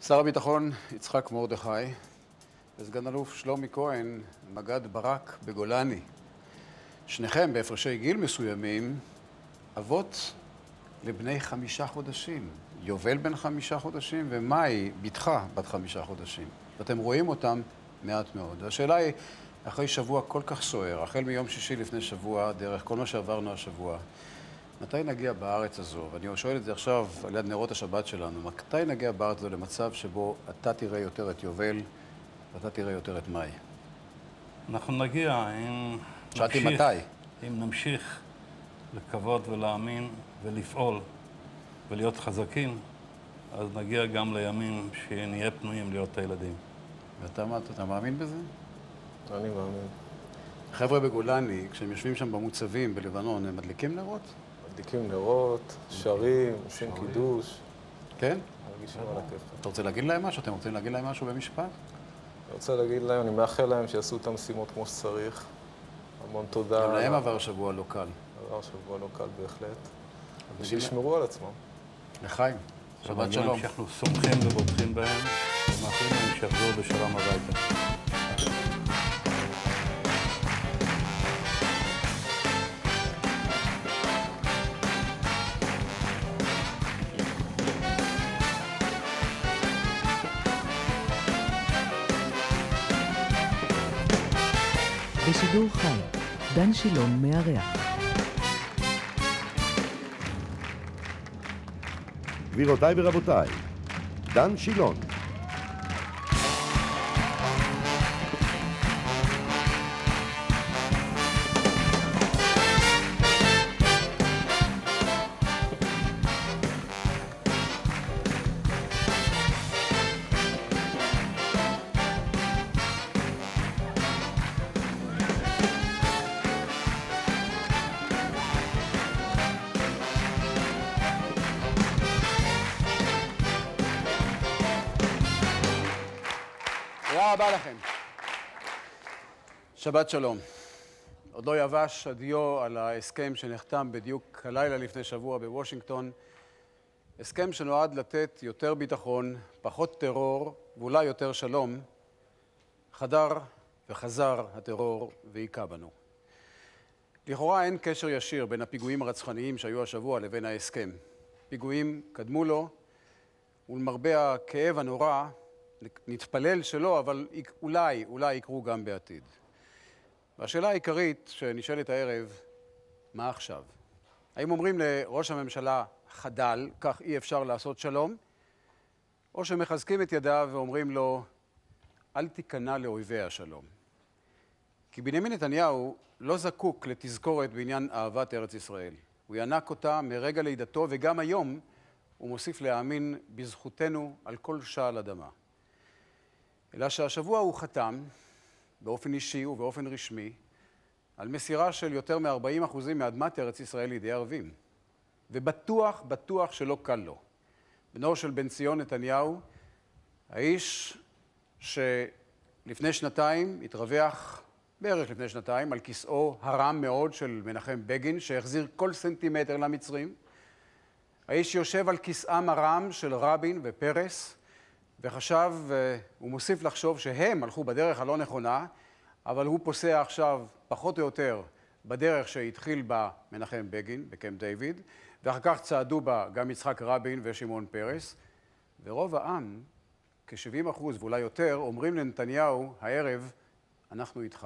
שר הביטחון יצחק מרדכי וסגן אלוף שלומי כהן, מג"ד ברק בגולני. שניכם בהפרשי גיל מסוימים, אבות לבני 5 חודשים. יובל בן 5 חודשים ומאי, בתך בת 5 חודשים. ואתם רואים אותם מעט מאוד. השאלה היא, אחרי שבוע כל כך סוער, החל מיום שישי לפני שבוע, דרך כל מה שעברנו השבוע, מתי נגיע בארץ הזו, ואני שואל את זה עכשיו על יד נרות השבת שלנו, מתי נגיע בארץ הזו למצב שבו אתה תראה יותר את יובל ואתה תראה יותר את מאי? אנחנו נגיע אם נמשיך לקוות ולהאמין ולפעול ולהיות חזקים, אז נגיע גם לימים שנהיה פנויים להיות הילדים. אתה מאמין בזה? אני מאמין. חבר'ה בגולני, כשהם יושבים שם במוצבים בלבנון, הם מדליקים נרות? מדליקים נרות, שרים, עושים קידוש. כן? מרגישים על הכיף. אתה רוצה להגיד להם משהו? אתם רוצים להגיד להם משהו במשפט? אני רוצה להגיד להם, אני מאחל להם שיעשו את המשימות כמו שצריך. המון תודה. גם להם עבר שבוע לא קל. עבר שבוע לא קל בהחלט. ושישמרו על עצמם. לחיים. שבת שלום. אנחנו סומכים ובוטחים בהם, ומאחלים להם שיחזרו בשלום הביתה. בשידור חי, דן שילון מארח. גבירותיי ורבותיי, דן שילון. תודה רבה לכם. שבת שלום. עוד לא יבש הדיו על ההסכם שנחתם בדיוק הלילה לפני שבוע בוושינגטון. הסכם שנועד לתת יותר ביטחון, פחות טרור ואולי יותר שלום. חדר וחזר הטרור והיכה בנו. לכאורה אין קשר ישיר בין הפיגועים הרצחניים שהיו השבוע לבין ההסכם. פיגועים קדמו לו, ולמרבה הכאב הנורא, נתפלל שלא, אבל אולי יקרו גם בעתיד. והשאלה העיקרית שנשאלת הערב, מה עכשיו? האם אומרים לראש הממשלה חדל, כך אי אפשר לעשות שלום? או שמחזקים את ידיו ואומרים לו, אל תיכנע לאויבי השלום. כי בנימין נתניהו לא זקוק לתזכורת בעניין אהבת ארץ ישראל. הוא ינק אותה מרגע לידתו, וגם היום הוא מוסיף להאמין בזכותנו על כל שעל אדמה. אלא שהשבוע הוא חתם, באופן אישי ובאופן רשמי, על מסירה של יותר מ-40% מאדמת ארץ ישראל לידי ערבים. ובטוח שלא קל לו. בנו של בן ציון נתניהו, האיש שלפני שנתיים התרווח, בערך לפני שנתיים, על כיסאו הרם מאוד של מנחם בגין, שהחזיר כל סנטימטר למצרים. האיש שיושב על כיסאם הרם של רבין ופרס, וחשב, הוא מוסיף לחשוב שהם הלכו בדרך הלא נכונה, אבל הוא פוסע עכשיו פחות או יותר בדרך שהתחיל בה מנחם בגין בקמפ דיוויד, ואחר כך צעדו בה גם יצחק רבין ושמעון פרס, ורוב העם, כ-70% ואולי יותר, אומרים לנתניהו הערב, אנחנו איתך.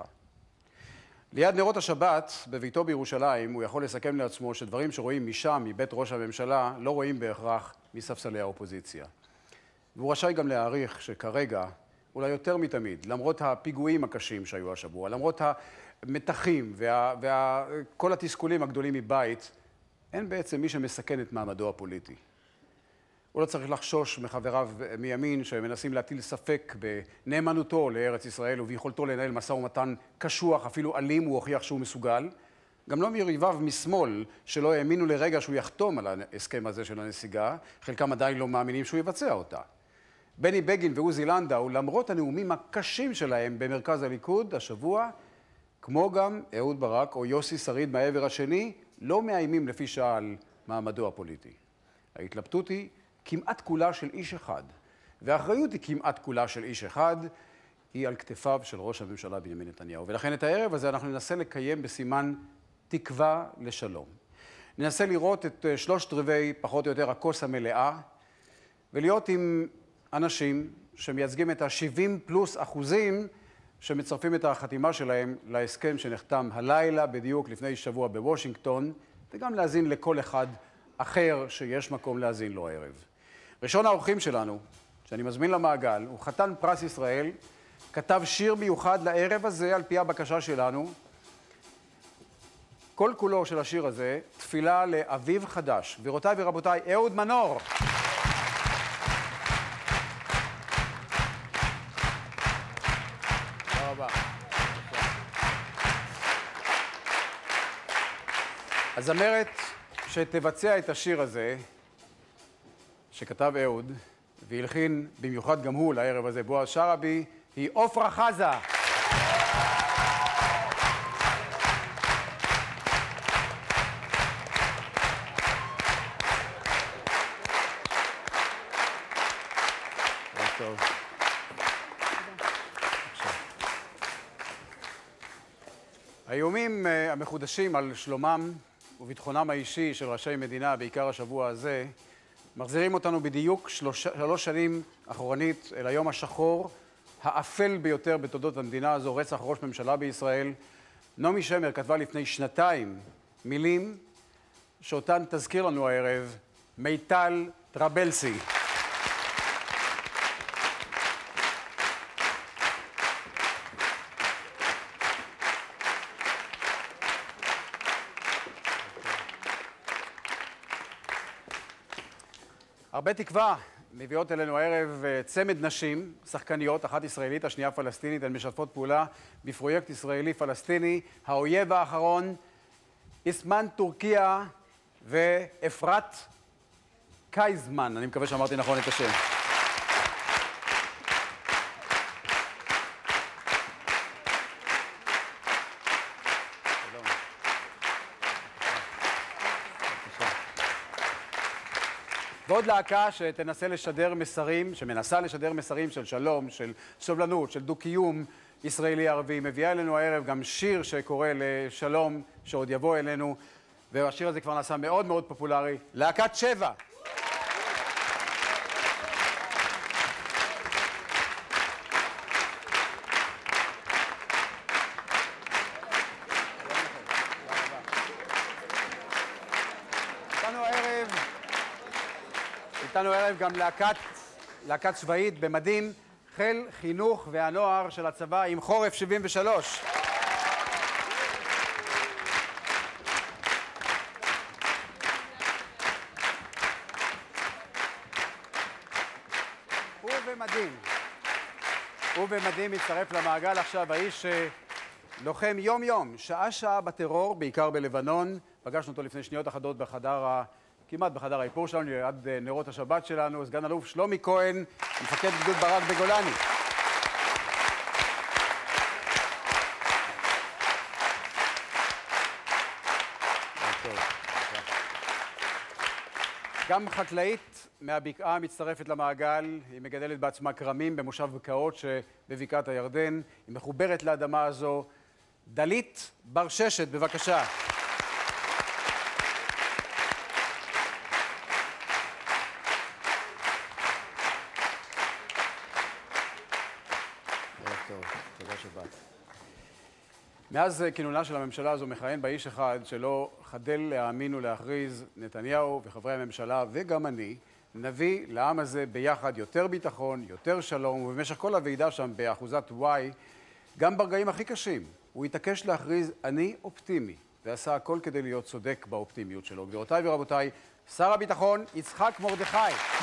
ליד נרות השבת, בביתו בירושלים, הוא יכול לסכם לעצמו שדברים שרואים משם, מבית ראש הממשלה, לא רואים בהכרח מספסלי האופוזיציה. והוא רשאי גם להעריך שכרגע, אולי יותר מתמיד, למרות הפיגועים הקשים שהיו השבוע, למרות המתחים וכל התסכולים הגדולים מבית, אין בעצם מי שמסכן את מעמדו הפוליטי. הוא לא צריך לחשוש מחבריו מימין שמנסים להטיל ספק בנאמנותו לארץ ישראל וביכולתו לנהל משא ומתן קשוח, אפילו אלים, הוא הוכיח שהוא מסוגל. גם לא מיריביו משמאל שלא האמינו לרגע שהוא יחתום על ההסכם הזה של הנסיגה, חלקם עדיין לא מאמינים שהוא יבצע אותה. בני בגין ועוזי לנדאו, למרות הנאומים הקשים שלהם במרכז הליכוד השבוע, כמו גם אהוד ברק או יוסי שריד מהעבר השני, לא מאיימים לפי שעה על מעמדו הפוליטי. ההתלבטות היא כמעט כולה של איש אחד, והאחריות היא כמעט כולה של איש אחד, היא על כתפיו של ראש הממשלה בנימין נתניהו. ולכן את הערב הזה אנחנו ננסה לקיים בסימן תקווה לשלום. ננסה לראות את 3/4 פחות או יותר הכוס המלאה, ולהיות עם אנשים שמייצגים את ה-70+% שמצרפים את החתימה שלהם להסכם שנחתם הלילה בדיוק לפני שבוע בוושינגטון, וגם להזין לכל אחד אחר שיש מקום להזין לו הערב. ראשון האורחים שלנו, שאני מזמין למעגל, הוא חתן פרס ישראל, כתב שיר מיוחד לערב הזה על פי הבקשה שלנו. כל כולו של השיר הזה, תפילה לאביב חדש. גבירותיי ורבותיי, אהוד מנור. תודה רבה. הזמרת שתבצע את השיר הזה, שכתב אהוד, והלחין במיוחד גם הוא לערב הזה, בועז שרעבי, היא עופרה חזה. טוב. האיומים המחודשים על שלומם וביטחונם האישי של ראשי מדינה, בעיקר השבוע הזה, מחזירים אותנו בדיוק 3 שנים אחורנית אל היום השחור, האפל ביותר בתולדות המדינה הזו, רצח ראש ממשלה בישראל. נעמי שמר כתבה לפני 2 מילים שאותן תזכיר לנו הערב מיטל טרבלסי. הרבה תקווה מביאות אלינו הערב צמד נשים, שחקניות, אחת ישראלית, השנייה פלסטינית, הן משתפות פעולה בפרויקט ישראלי-פלסטיני, האויב האחרון, איסמן טורקיה ואפרת קייזמן, אני מקווה שאמרתי נכון את השם. ועוד להקה שתנסה לשדר מסרים, שמנסה לשדר מסרים של שלום, של סובלנות, של דו-קיום ישראלי-ערבי. מביאה אלינו הערב גם שיר שקורא לשלום, שעוד יבוא אלינו, והשיר הזה כבר נעשה מאוד מאוד פופולרי. להקת 7. איתנו הערב גם להקת צבאית במדים, חיל חינוך והנוער של הצבא עם חורף 73. ובמדים מצטרף למעגל עכשיו האיש לוחם יום-יום, שעה-שעה בטרור, בעיקר בלבנון. פגשנו אותו לפני שניות אחדות כמעט בחדר האיפור שלנו, עד נרות השבת שלנו, סגן אלוף שלומי כהן, מפקד גדוד ברק בגולני. גם חקלאית מהבקעה מצטרפת למעגל, היא מגדלת בעצמה כרמים במושב בקעות שבבקעת הירדן, היא מחוברת לאדמה הזו. דלית ברששת, בבקשה. תודה שבאת. מאז כינונה של הממשלה הזו מכהן באיש אחד שלא חדל להאמין ולהכריז, נתניהו וחברי הממשלה וגם אני נביא לעם הזה ביחד יותר ביטחון, יותר שלום, ובמשך כל הוועידה שם באחוזת Y, גם ברגעים הכי קשים, הוא התעקש להכריז אני אופטימי, ועשה הכל כדי להיות צודק באופטימיות שלו. גבירותיי ורבותיי, שר הביטחון יצחק מרדכי.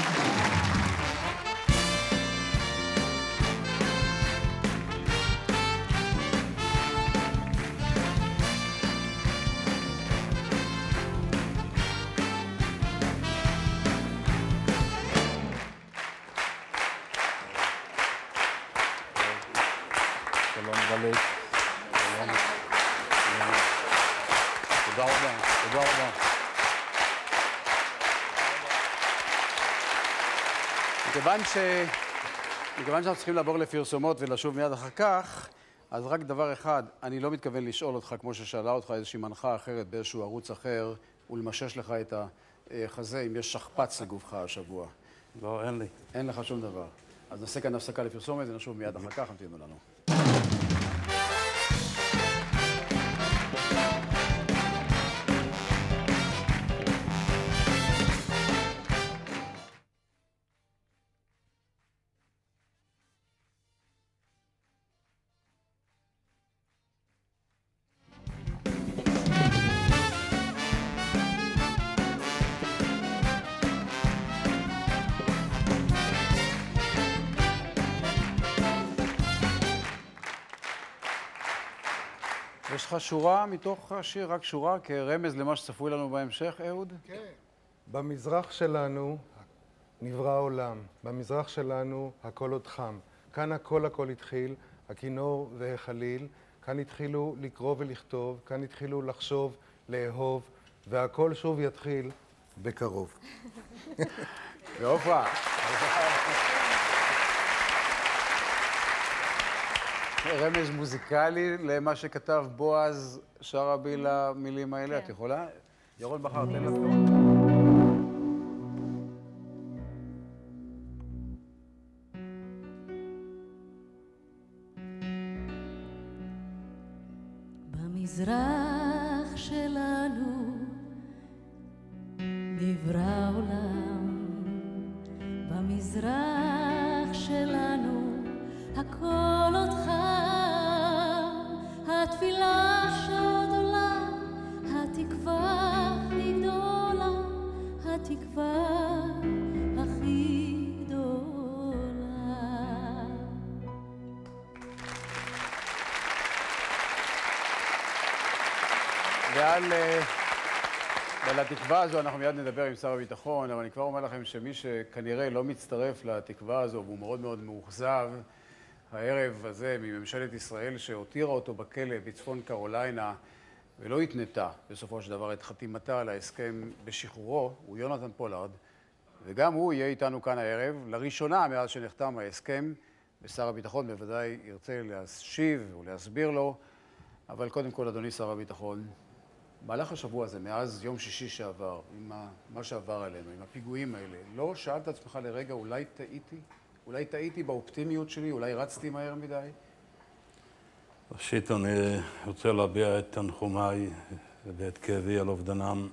שלום גלית. שלום. תודה רבה. תודה רבה. מכיוון מכיוון שאנחנו צריכים לעבור לפרסומות ולשוב מיד אחר כך, אז רק דבר אחד, אני לא מתכוון לשאול אותך, כמו ששאלה אותך איזושהי מנחה אחרת באיזשהו ערוץ אחר, ולמשש לך את החזה, אם יש שכפ"ץ לגופך השבוע. לא, אין לי. אין לך שום דבר. אז נעשה כאן הפסקה לפרסומת ונשוב מיד אחר כך, המתינו לנו. יש לך שורה מתוך השיר, רק שורה, כרמז למה שצפוי לנו בהמשך, אהוד? כן. במזרח שלנו נברא העולם, במזרח שלנו הכל עוד חם. כאן הכל התחיל, הכינור והחליל, כאן התחילו לקרוא ולכתוב, כאן התחילו לחשוב, לאהוב, והכל שוב יתחיל בקרוב. ועופרה. רמז מוזיקלי למה שכתב בועז שרעבי למילים האלה, את יכולה? ירון בחר, תן לנו. במזרח שלנו נברא עולם, במזרח שלנו הכל עוד חם, התפילה שעוד עולה, התקווה הכי גדולה, התקווה הכי גדולה. ועל התקווה הזו אנחנו מיד נדבר עם שר הביטחון, אבל אני כבר אומר לכם שמי שכנראה לא מצטרף לתקווה הזו והוא מאוד מאוד מאוכזב, הערב הזה מממשלת ישראל שהותירה אותו בכלא בצפון קרוליינה ולא התנתה בסופו של דבר את חתימתה על ההסכם בשחרורו, הוא יונתן פולארד, וגם הוא יהיה איתנו כאן הערב, לראשונה מאז שנחתם ההסכם, ושר הביטחון בוודאי ירצה להשיב ולהסביר לו, אבל קודם כל, אדוני שר הביטחון, במהלך השבוע הזה, מאז יום שישי שעבר, עם מה שעבר עלינו, עם הפיגועים האלה, לא שאלת עצמך לרגע, אולי טעיתי? אולי טעיתי באופטימיות שלי? אולי רצתי מהר מדי? ראשית, אני רוצה להביע את תנחומיי ואת כאבי על אובדנם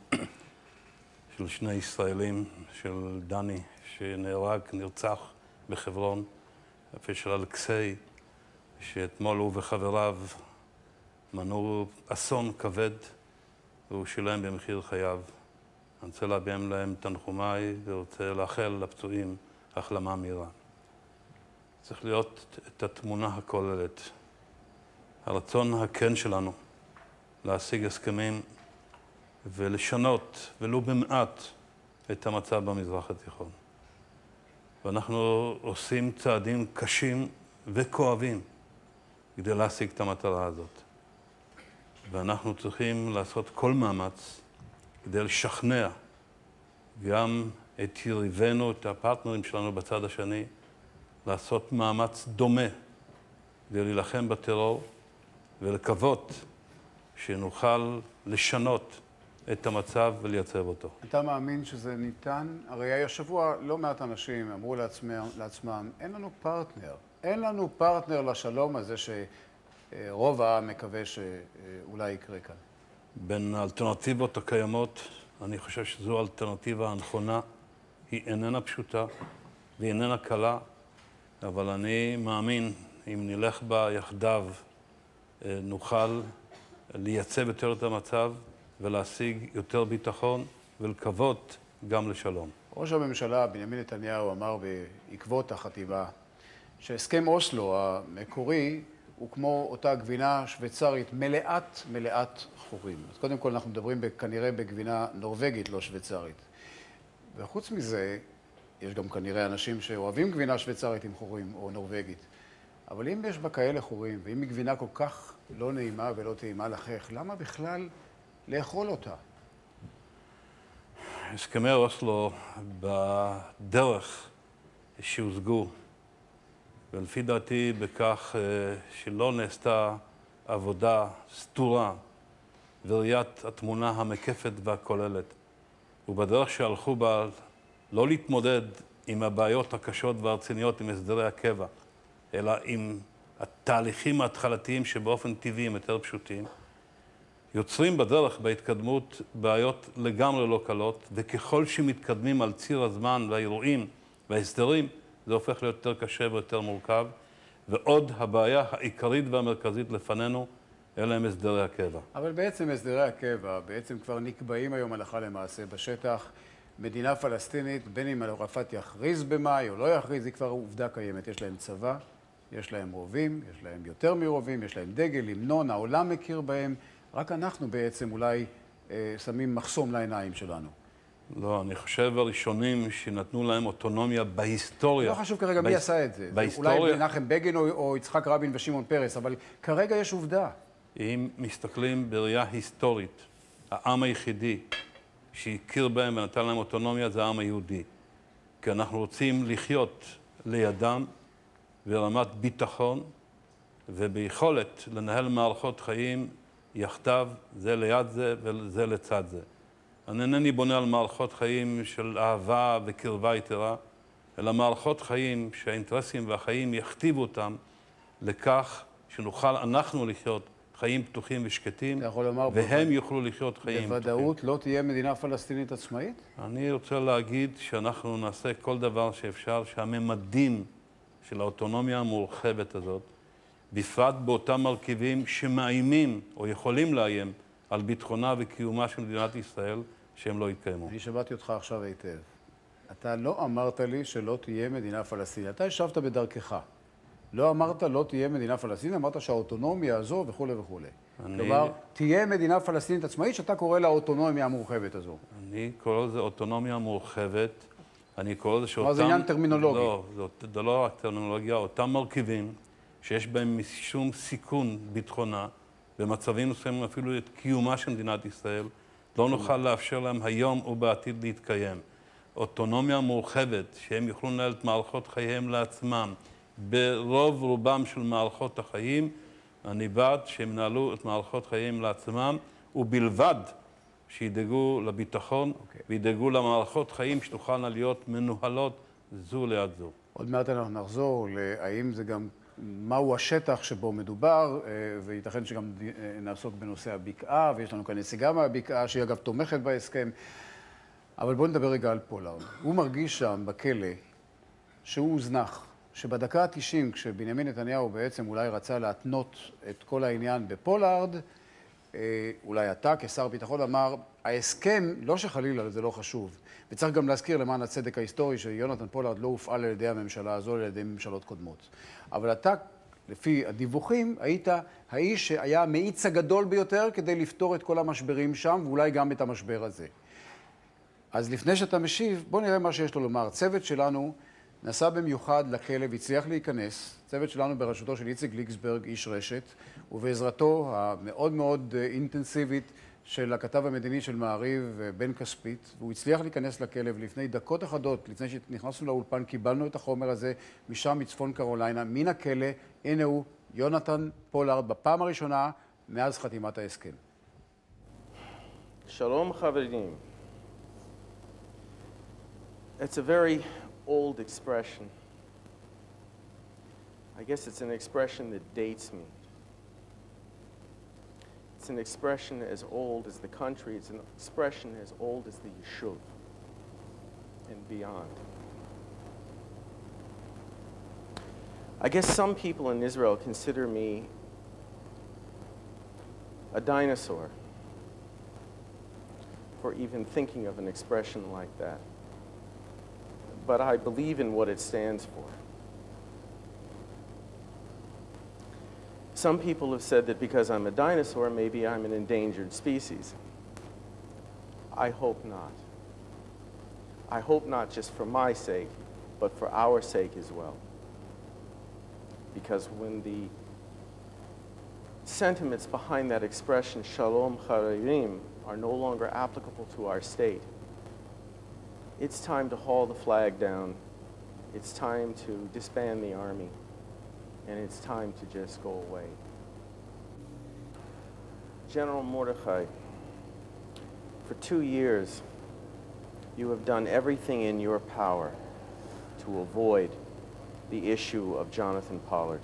של שני ישראלים, של דני, נרצח בחברון, ושל אלכסי, שאתמול הוא וחבריו מנעו אסון כבד, והוא שילם במחיר חייו. אני רוצה להביע להם תנחומיי ורוצה לאחל לפצועים החלמה מהירה. צריך להיות את התמונה הכוללת. הרצון הכן שלנו להשיג הסכמים ולשנות, ולו במעט, את המצב במזרח התיכון. ואנחנו עושים צעדים קשים וכואבים כדי להשיג את המטרה הזאת. ואנחנו צריכים לעשות כל מאמץ כדי לשכנע גם את יריבינו, את הפרטנרים שלנו בצד השני, לעשות מאמץ דומה כדי להילחם בטרור ולקוות שנוכל לשנות את המצב ולייצב אותו. אתה מאמין שזה ניתן? הרי השבוע לא מעט אנשים אמרו לעצמם, אין לנו פרטנר. אין לנו פרטנר לשלום הזה שרוב העם מקווה שאולי יקרה כאן. בין האלטרנטיבות הקיימות, אני חושב שזו האלטרנטיבה הנכונה. היא איננה פשוטה והיא איננה קלה, אבל אני מאמין, אם נלך בה יחדיו, נוכל לייצב יותר את המצב ולהשיג יותר ביטחון ולקוות גם לשלום. ראש הממשלה בנימין נתניהו אמר בעקבות החתימה שהסכם אוסלו המקורי הוא כמו אותה גבינה שוויצרית מלאת חורים. אז קודם כל אנחנו מדברים כנראה בגבינה נורווגית, לא שוויצרית. וחוץ מזה, יש גם כנראה אנשים שאוהבים גבינה שוויצרית עם חורים או נורווגית. אבל אם יש בה כאלה חורים, ואם היא גבינה כל כך לא נעימה ולא טעימה לחך, למה בכלל לאכול אותה? הסכמי אוסלו בדרך שהושגו ולפי דעתי בכך שלא נעשתה עבודה סתורה וראיית התמונה המקפת והכוללת. ובדרך שהלכו בה לא להתמודד עם הבעיות הקשות והרציניות עם הסדרי הקבע, אלא עם התהליכים ההתחלתיים שבאופן טבעי הם יותר פשוטים, יוצרים בדרך בהתקדמות בעיות לגמרי לא קלות, וככל שמתקדמים על ציר הזמן והאירועים וההסדרים, זה הופך להיות יותר קשה ויותר מורכב, ועוד הבעיה העיקרית והמרכזית לפנינו, אלה הם הסדרי הקבע. אבל בעצם הסדרי הקבע בעצם כבר נקבעים היום הלכה למעשה בשטח. מדינה פלסטינית, בין אם ערפאת יכריז במאי או לא יכריז, היא כבר עובדה קיימת. יש להם צבא, יש להם רובים, יש להם יותר מרובים, יש להם דגל, המנון, העולם מכיר בהם. רק אנחנו בעצם אולי שמים מחסום לעיניים שלנו. לא, אני חושב הראשונים שנתנו להם אוטונומיה בהיסטוריה. לא חשוב כרגע מי עשה את זה. בהיסטוריה... אולי מנחם בגין או יצחק רבין ושמעון פרס, אבל כרגע יש עובדה. אם מסתכלים בראייה היסטורית, העם היחידי שהכיר בהם ונתן להם אוטונומיה זה העם היהודי. כי אנחנו רוצים לחיות לידם ברמת ביטחון וביכולת לנהל מערכות חיים יחדיו, זה ליד זה וזה לצד זה. אני אינני בונה על מערכות חיים של אהבה וקרבה יתרה, אלא מערכות חיים שהאינטרסים והחיים יכתיבו אותם לכך שנוכל אנחנו לחיות חיים פתוחים ושקטים, והם יוכלו לחיות חיים פתוחים. בוודאות לא תהיה מדינה פלסטינית עצמאית? אני רוצה להגיד שאנחנו נעשה כל דבר שאפשר, שהממדים של האוטונומיה המורחבת הזאת, בפרט באותם מרכיבים שמאיימים או יכולים לאיים על ביטחונה וקיומה של מדינת ישראל, שהם לא יתקיימו. אני שמעתי אותך עכשיו היטב. אתה לא אמרת לי שלא תהיה מדינה פלסטינית. אתה ישבת בדרכך. לא אמרת לא תהיה מדינה פלסטינית, אמרת שהאוטונומיה הזו וכו' וכו'. כלומר, תהיה מדינה פלסטינית עצמאית שאתה קורא לה האוטונומיה המורחבת הזו. אני קורא לזה אוטונומיה מורחבת. אני קורא לזה שאותם... זה עניין טרמינולוגי. לא, זה לא רק טרמינולוגיה, אותם מרכיבים שיש בהם משום סיכון ביטחונה, במצבים מסוימים אפילו את קיומה של מדינת ישראל, לא נוכל לאפשר להם היום ובעתיד להתקיים. אוטונומיה מורחבת, שהם יוכלו לנהל את מערכות חייהם לעצמם, ברוב רובם של מערכות החיים, אני בעד שהם ינהלו את מערכות חייהם לעצמם, ובלבד שידאגו לביטחון, וידאגו למערכות חיים שתוכלנה להיות מנוהלות זו ליד זו. עוד מעט אנחנו נחזור להאם זה גם מהו השטח שבו מדובר, וייתכן שגם נעסוק בנושא הבקעה, ויש לנו כאן נציגה מהבקעה, שהיא אגב תומכת בהסכם. אבל בואו נדבר רגע על פולארד. הוא מרגיש שם בכלא שהוא הוזנח, שבדקה ה-90, כשבנימין נתניהו בעצם אולי רצה להתנות את כל העניין בפולארד, אולי אתה כשר ביטחון אמר, ההסכם, לא שחלילה, זה לא חשוב. וצריך גם להזכיר למען הצדק ההיסטורי שיונתן פולארד לא הופעל על ידי הממשלה הזו, על ידי ממשלות קודמות. אבל אתה, לפי הדיווחים, היית האיש שהיה המאיץ הגדול ביותר כדי לפתור את כל המשברים שם, ואולי גם את המשבר הזה. אז לפני שאתה משיב, בוא נראה מה שיש לו לומר. צוות שלנו נסע במיוחד לכלא והצליח להיכנס. צוות שלנו בראשותו של איציק גליקסברג, איש רשת, ובעזרתו המאוד מאוד אינטנסיבית של הכתב המדיני של מעריב, בן כספית, והוא הצליח להיכנס לכלא, ולפני דקות אחדות, לפני שנכנסנו לאולפן, קיבלנו את החומר הזה משם, מצפון קרוליינה, מן הכלא. הנה הוא, יונתן פולארד, בפעם הראשונה מאז חתימת ההסכם. שלום חברים. It's a very old expression. I guess it's an expression that dates me. It's an expression as old as the country. It's an expression as old as the Yishuv and beyond. I guess some people in Israel consider me a dinosaur for even thinking of an expression like that. But I believe in what it stands for. Some people have said that because I'm a dinosaur, maybe I'm an endangered species. I hope not. I hope not just for my sake, but for our sake as well. Because when the sentiments behind that expression, Shalom Chararim, are no longer applicable to our state, it's time to haul the flag down. It's time to disband the army. and it's time to just go away. General Mordechai, for 2 years, you have done everything in your power to avoid the issue of Jonathan Pollard.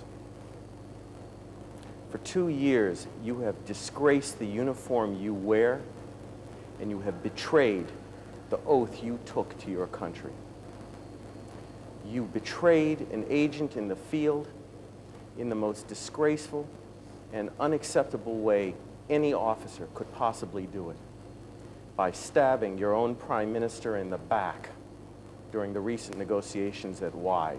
For 2 years, you have disgraced the uniform you wear, and you have betrayed the oath you took to your country. You betrayed an agent in the field in the most disgraceful and unacceptable way any officer could possibly do it, by stabbing your own prime minister in the back during the recent negotiations at Y.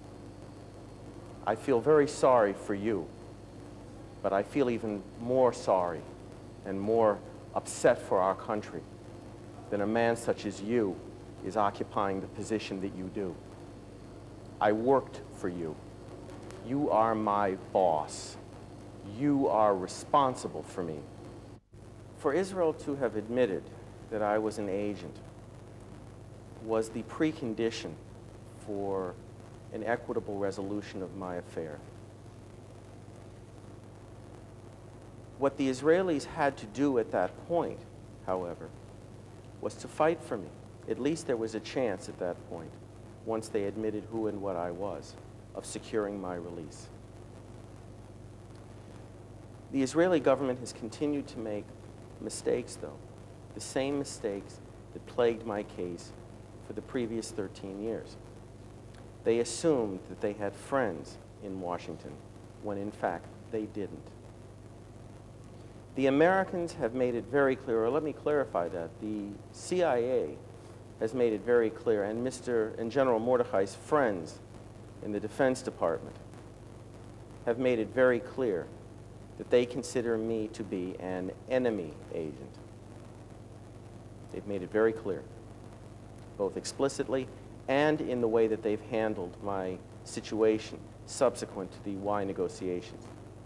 I feel very sorry for you, but I feel even more sorry and more upset for our country than a man such as you is occupying the position that you do. I worked for you. You are my boss. You are responsible for me. For Israel to have admitted that I was an agent was the precondition for an equitable resolution of my affair. What the Israelis had to do at that point, however, was to fight for me. At least there was a chance at that point, once they admitted who and what I was, of securing my release. The Israeli government has continued to make mistakes, though, the same mistakes that plagued my case for the previous 13 years. They assumed that they had friends in Washington, when in fact they didn't. The Americans have made it very clear, or let me clarify that, the CIA has made it very clear, and General Mordechai's friends in the Defense Department have made it very clear that they consider me to be an enemy agent. They've made it very clear, both explicitly and in the way that they've handled my situation subsequent to the Y negotiations.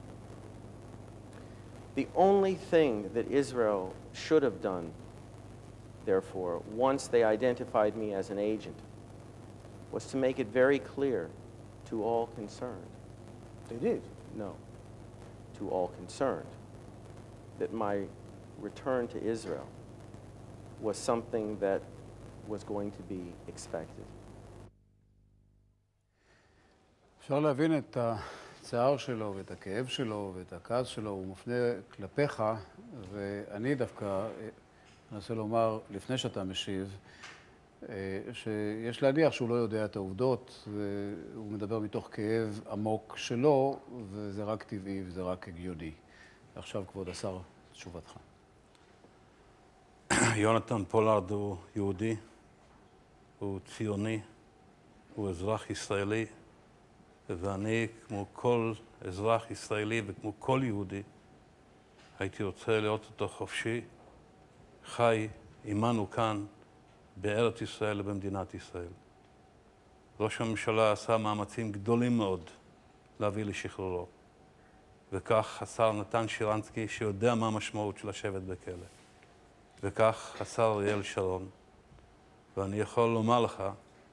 The only thing that Israel should have done, therefore, once they identified me as an agent, was to make it very clear to all concerned. They did? No. To all concerned, that my return to Israel was something that was going to be expected. אפשר להבין את הצער שלו ואת הכאב שלו ואת הכעס שלו, הוא מופנה כלפיך, ואני דווקא אנסה לומר, לפני שאתה משיב, שיש להניח שהוא לא יודע את העובדות, והוא מדבר מתוך כאב עמוק שלו, וזה רק טבעי וזה רק הגיוני. עכשיו, כבוד השר, תשובתך. יונתן פולארד הוא יהודי, הוא ציוני, הוא אזרח ישראלי, ואני, כמו כל אזרח ישראלי וכמו כל יהודי, הייתי רוצה לראות אותו חופשי, חי עמנו כאן, בארץ ישראל ובמדינת ישראל. ראש הממשלה עשה מאמצים גדולים מאוד להביא לשחרורו, וכך השר נתן שרנסקי, שיודע מה המשמעות של לשבת בכלא, וכך השר אריאל שרון. ואני יכול לומר לך,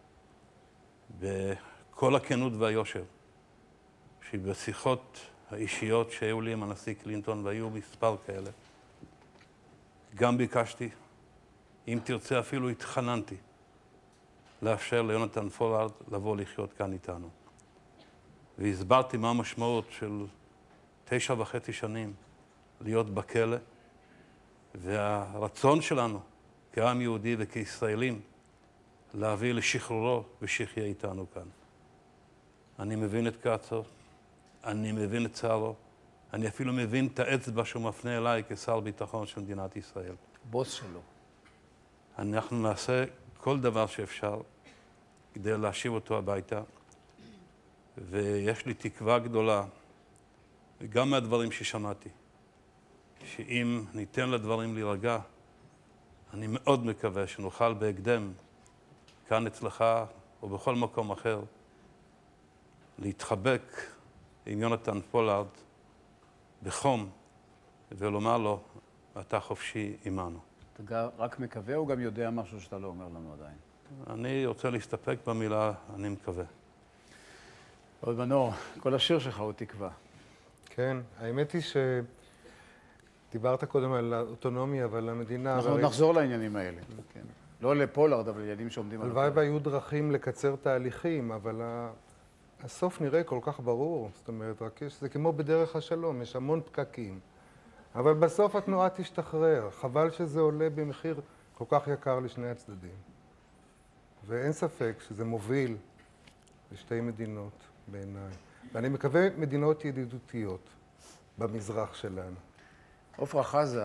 בכל הכנות והיושר, שבשיחות האישיות שהיו לי עם הנשיא קלינטון, והיו מספר כאלה, גם ביקשתי, אם תרצה אפילו התחננתי, לאפשר ליונתן פולארד לבוא לחיות כאן איתנו. והסברתי מה המשמעות של 9.5 שנים להיות בכלא, והרצון שלנו כעם יהודי וכישראלים להביא לשחרורו ושיחיה איתנו כאן. אני מבין את כעסו, אני מבין את צערו, אני אפילו מבין את האצבע שהוא מפנה אליי כשר ביטחון של מדינת ישראל. בוס שלו. אנחנו נעשה כל דבר שאפשר כדי להשיב אותו הביתה, ויש לי תקווה גדולה, וגם מהדברים ששמעתי, שאם ניתן לדברים להירגע, אני מאוד מקווה שנוכל בהקדם, כאן אצלך או בכל מקום אחר, להתחבק עם יונתן פולארד בחום, ולומר לו, אתה חופשי עמנו. אתה רק מקווה או גם יודע משהו שאתה לא אומר לנו עדיין? אני רוצה להסתפק במילה, אני מקווה. עוד מנור, כל השיר שלך הוא תקווה. כן, האמת היא שדיברת קודם על האוטונומיה ועל המדינה. אנחנו נחזור לעניינים האלה. כן. לא לפולארד, אבל לעניינים שעומדים על הלוואי והיו דרכים לקצר תהליכים, אבל הסוף נראה כל כך ברור. זאת אומרת, רק זה כמו בדרך השלום, יש המון פקקים. אבל בסוף התנועה תשתחרר. חבל שזה עולה במחיר כל כך יקר לשני הצדדים. ואין ספק שזה מוביל לשתי מדינות בעיניי. ואני מקווה מדינות ידידותיות במזרח שלנו. עופרה חזה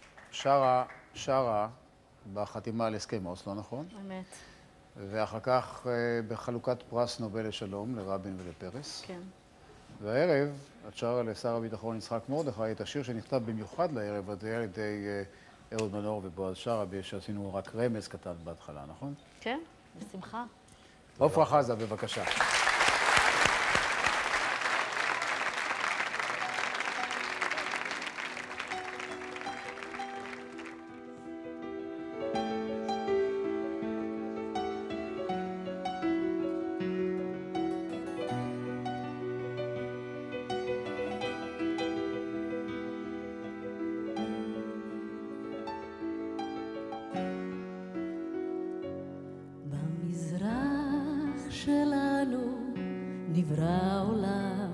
שרה בחתימה על הסכם אוסלו, נכון? אמת. ואחר כך בחלוקת פרס נובל לשלום לרבין ולפרס. כן. והערב את שרה לשר הביטחון יצחק מרדכי את השיר שנכתב במיוחד לערב הזה על ידי אהוד מנור ובועז שרעבי, שעשינו רק רמז קטן בהתחלה, נכון? כן, בשמחה. עופרה חזה, בבקשה. במזרח שלנו נברא עולם,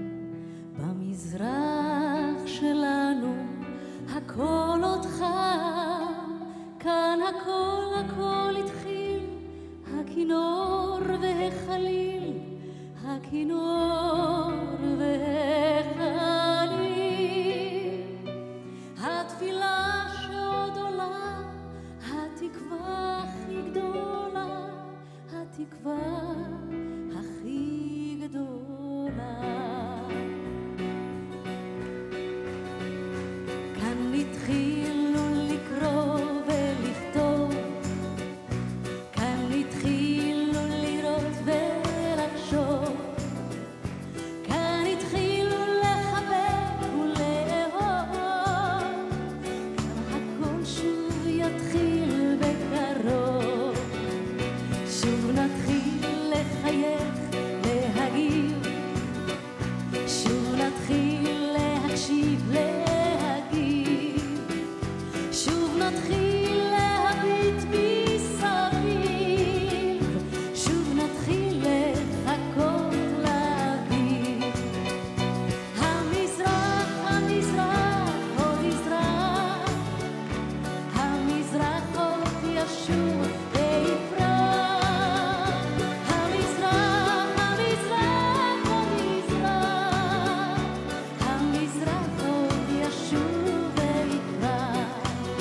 במזרח שלנו הכל עוד חם, כאן הכל התחיל, הכינור והחליל, הכינור והחליל, התפילה שעוד עולה, התקווה הכי גדולה, התקווה הכי גדולה. כאן התחילו לקרוא ולכתוב, כאן התחילו לראות ולחשוב, כאן התחילו לחבק ולאהוב, כאן הכל שוב יתחיל בקרוב, שוב נתחיל לחייך, להגיב, שוב נתחיל להקשיב, להגיב, שוב נתחיל להביט מסביב, שוב נתחיל לחכות לאביב. המזרח, המזרח עוד יזרח, המזרח עוד ישוב ויפרח, המזרח, המזרח עוד יזרח, המזרח עוד ישוב ויפרח.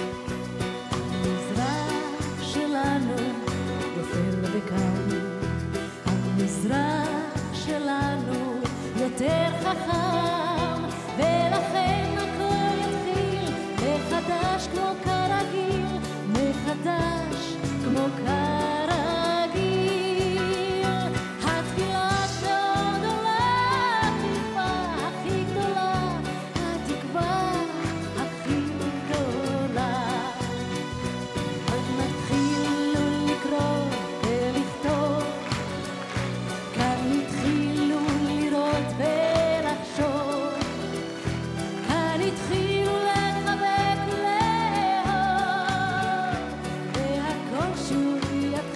המזרח שלנו יופל וקם, המזרח שלנו יותר חכם, ולכן הכל יתחיל מחדש כמו כרגיל, מחדש כמו כרגיל. התפילה שעוד עולה, התקווה הכי גדולה, התקווה הכי גדולה. אז נתחילו לקרוא ולכתוב, כאן התחילו לראות ולחשוב, כאן התחילו לחבק ולאהוב, והכל שוב יתחיל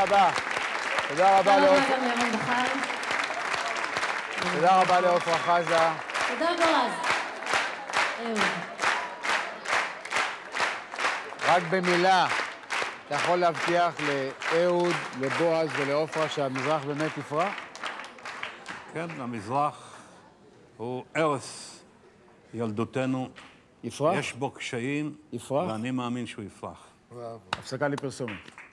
רבה. תודה רבה לעופרה. תודה רבה גם לירון בחר. תודה רבה לעופרה חזה. תודה בועז. אהוד. רק במילה, אתה יכול להבטיח לאהוד, לבועז ולעופרה שהמזרח באמת יפרח? כן, המזרח הוא ערש ילדותנו. יפרח? יש בו קשיים, יפרח? ואני מאמין שהוא יפרח. הפסקה לפרסומת.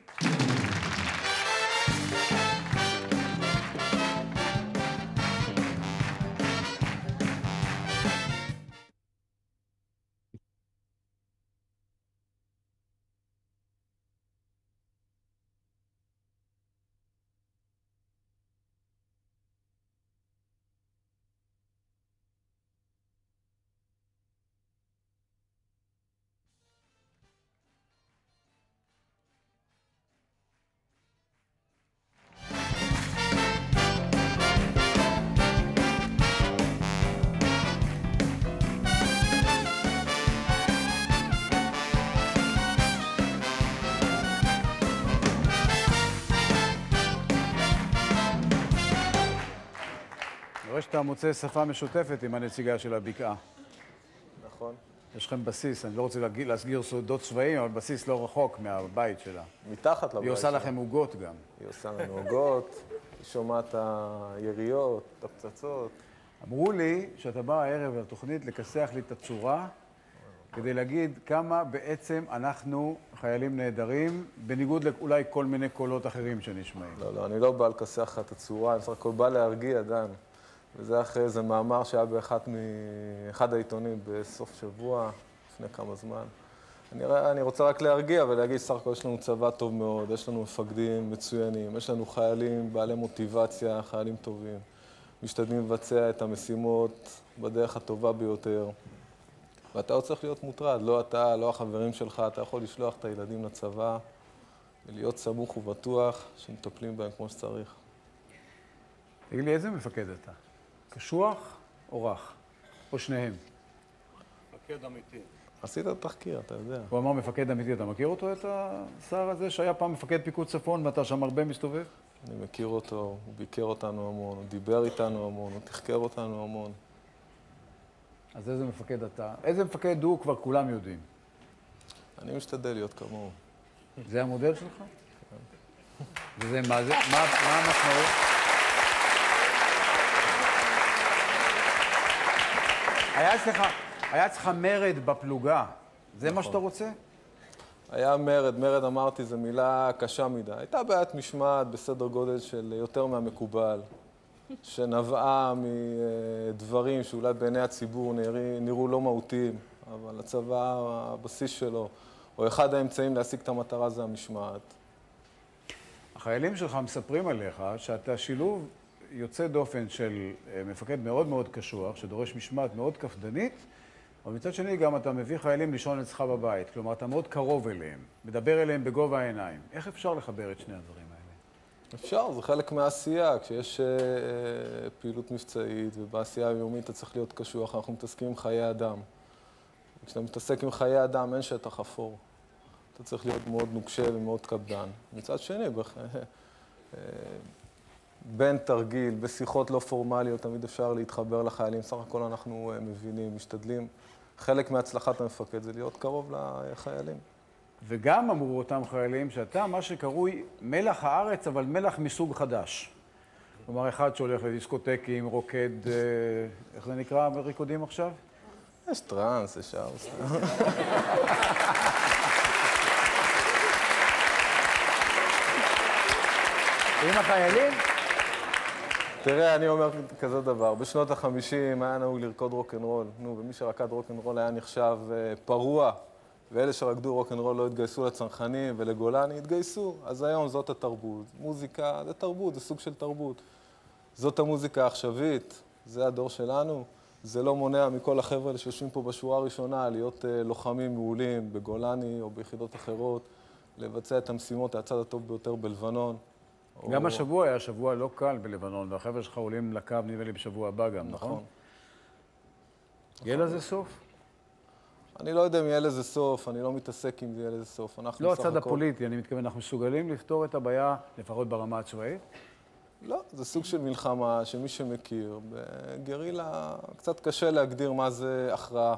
אני רואה שאתה מוצא שפה משותפת עם הנציגה של הבקעה. נכון. יש לכם בסיס, אני לא רוצה להסגיר סודות צבאיים, אבל בסיס לא רחוק מהבית שלה. מתחת לבית. היא עושה לכם עוגות גם. היא עושה לנו עוגות, היא שומעת את היריות, את הפצצות. אמרו לי שאתה בא הערב לתוכנית לכסח לי את הצורה, כדי להגיד כמה בעצם אנחנו חיילים נהדרים, בניגוד לאולי כל מיני קולות אחרים שנשמעים. לא, אני לא בא לכסח לך את הצורה, אני בסך הכל בא להרגיע, דן. וזה אחרי איזה מאמר שהיה באחד העיתונים בסוף שבוע, לפני כמה זמן. אני רוצה רק להרגיע ולהגיד, סך הכל יש לנו צבא טוב מאוד, יש לנו מפקדים מצוינים, יש לנו חיילים בעלי מוטיבציה, חיילים טובים. משתדלים לבצע את המשימות בדרך הטובה ביותר. ואתה עוד צריך להיות מוטרד, לא אתה, לא החברים שלך, אתה יכול לשלוח את הילדים לצבא ולהיות סמוך ובטוח שמטפלים בהם כמו שצריך. תגיד לי, איזה מפקד אתה? קשוח או רך? או שניהם? מפקד אמיתי. עשית תחקיר, אתה יודע. הוא אמר מפקד אמיתי, אתה מכיר אותו, את השר הזה, שהיה פעם מפקד פיקוד צפון ואתה שם הרבה מסתובב? אני מכיר אותו, הוא ביקר אותנו המון, הוא דיבר איתנו המון, הוא תחקר אותנו המון. אז איזה מפקד אתה? איזה מפקד הוא כבר כולם יודעים. אני משתדל להיות כמוהו. זה המודל שלך? וזה מה זה? מה המשמעות? היה אצלך מרד בפלוגה. זה מה שאתה רוצה? היה מרד אמרתי, זו מילה קשה מדי. הייתה בעיית משמעת בסדר גודל של יותר מהמקובל, שנבעה מדברים שאולי בעיני הציבור נראו לא מהותיים, אבל הצבא, הבסיס שלו, או אחד האמצעים להשיג את המטרה זה המשמעת. החיילים שלך מספרים עליך שאתה שילוב יוצא דופן של מפקד מאוד מאוד קשוח, שדורש משמעת מאוד קפדנית, אבל מצד שני גם אתה מביא חיילים לישון אצלך בבית. כלומר, אתה מאוד קרוב אליהם, מדבר אליהם בגובה העיניים. איך אפשר לחבר את שני הדברים האלה? אפשר, זה חלק מהעשייה. כשיש פעילות מבצעית ובעשייה היומית אתה צריך להיות קשוח, אנחנו מתעסקים עם חיי אדם. כשאתה מתעסק עם חיי אדם אין שטח אפור. אתה צריך להיות מאוד נוקשה ומאוד קפדן. מצד שני, בין תרגיל, בשיחות לא פורמליות, תמיד אפשר להתחבר לחיילים. סך הכל אנחנו מבינים, משתדלים. חלק מהצלחת המפקד זה להיות קרוב לחיילים. וגם אמרו אותם חיילים שאתה מה שקרוי מלח הארץ, אבל מלח מסוג חדש. כלומר, אחד שהולך לדיסקוטקים, רוקד, איך זה נקרא בריקודים עכשיו? יש טרנס, יש ארס. עם החיילים? תראה, אני אומר כזה דבר, בשנות ה-50 היה נהוג לרקוד רוק'נ'רול. נו, ומי שרקד רוק'נ'רול היה נחשב פרוע, ואלה שרקדו רוק'נ'רול לא התגייסו לצנחנים ולגולני, התגייסו. אז היום זאת התרבות. מוזיקה זה תרבות, זה סוג של תרבות. זאת המוזיקה העכשווית, זה הדור שלנו. זה לא מונע מכל החבר'ה שיושבים פה בשורה הראשונה להיות לוחמים מעולים בגולני או ביחידות אחרות, לבצע את המשימות הצד הטוב ביותר בלבנון. גם השבוע היה שבוע לא קל בלבנון, והחבר'ה שלך עולים לקו נראה לי בשבוע הבא גם, נכון? יהיה לזה סוף? אני לא יודע אם יהיה לזה סוף, אני לא מתעסק אם זה יהיה לזה סוף. לא הצד הפוליטי, אני מתכוון, אנחנו מסוגלים לפתור את הבעיה, לפחות ברמה הצבאית? לא, זה סוג של מלחמה שמי שמכיר. בגרילה קצת קשה להגדיר מה זה הכרעה.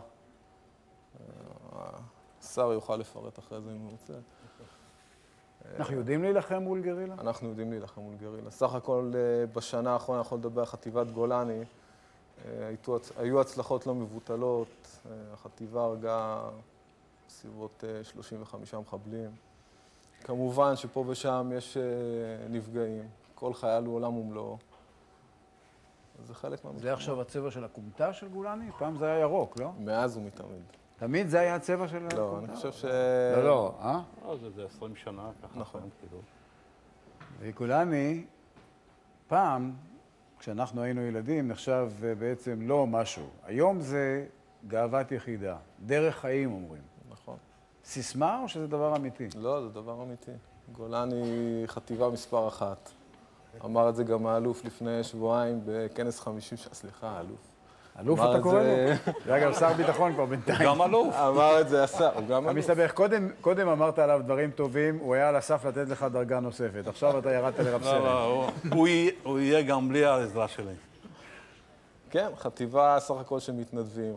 השר יוכל לפרט אחרי זה אם הוא רוצה. אנחנו יודעים להילחם מול גרילה? אנחנו יודעים להילחם מול גרילה. סך הכל בשנה האחרונה, אני יכול לדבר על חטיבת גולני, היו הצלחות לא מבוטלות, החטיבה הרגה בסביבות 35 מחבלים. כמובן שפה ושם יש נפגעים, כל חייל הוא עולם ומלואו. זה חלק מהמלחמה. זה עכשיו הצבע של הכומתה של גולני? פעם זה היה ירוק, לא? מאז ומתמיד. תמיד זה היה הצבע של הכומתה? לא, אני חושב ש... לא, אה? זה 20 שנה, ככה. נכון. וגולני, פעם, כשאנחנו היינו ילדים, נחשב בעצם לא משהו. היום זה גאוות יחידה, דרך חיים אומרים. נכון. סיסמה או שזה דבר אמיתי? לא, זה דבר אמיתי. גולני חטיבה מספר 1. אמר את זה גם האלוף לפני שבועיים בכנס 50 שנה, סליחה, האלוף. אלוף אתה קורא לו? זה אגב, שר ביטחון כבר בינתיים. גם אלוף. אמר את זה השר, הוא גם אלוף. המסתבך, קודם אמרת עליו דברים טובים, הוא היה על הסף לתת לך דרגה נוספת. עכשיו אתה ירדת לרב סרן. לא, הוא יהיה גם בלי העזרה שלי. כן, חטיבה סך הכל של מתנדבים,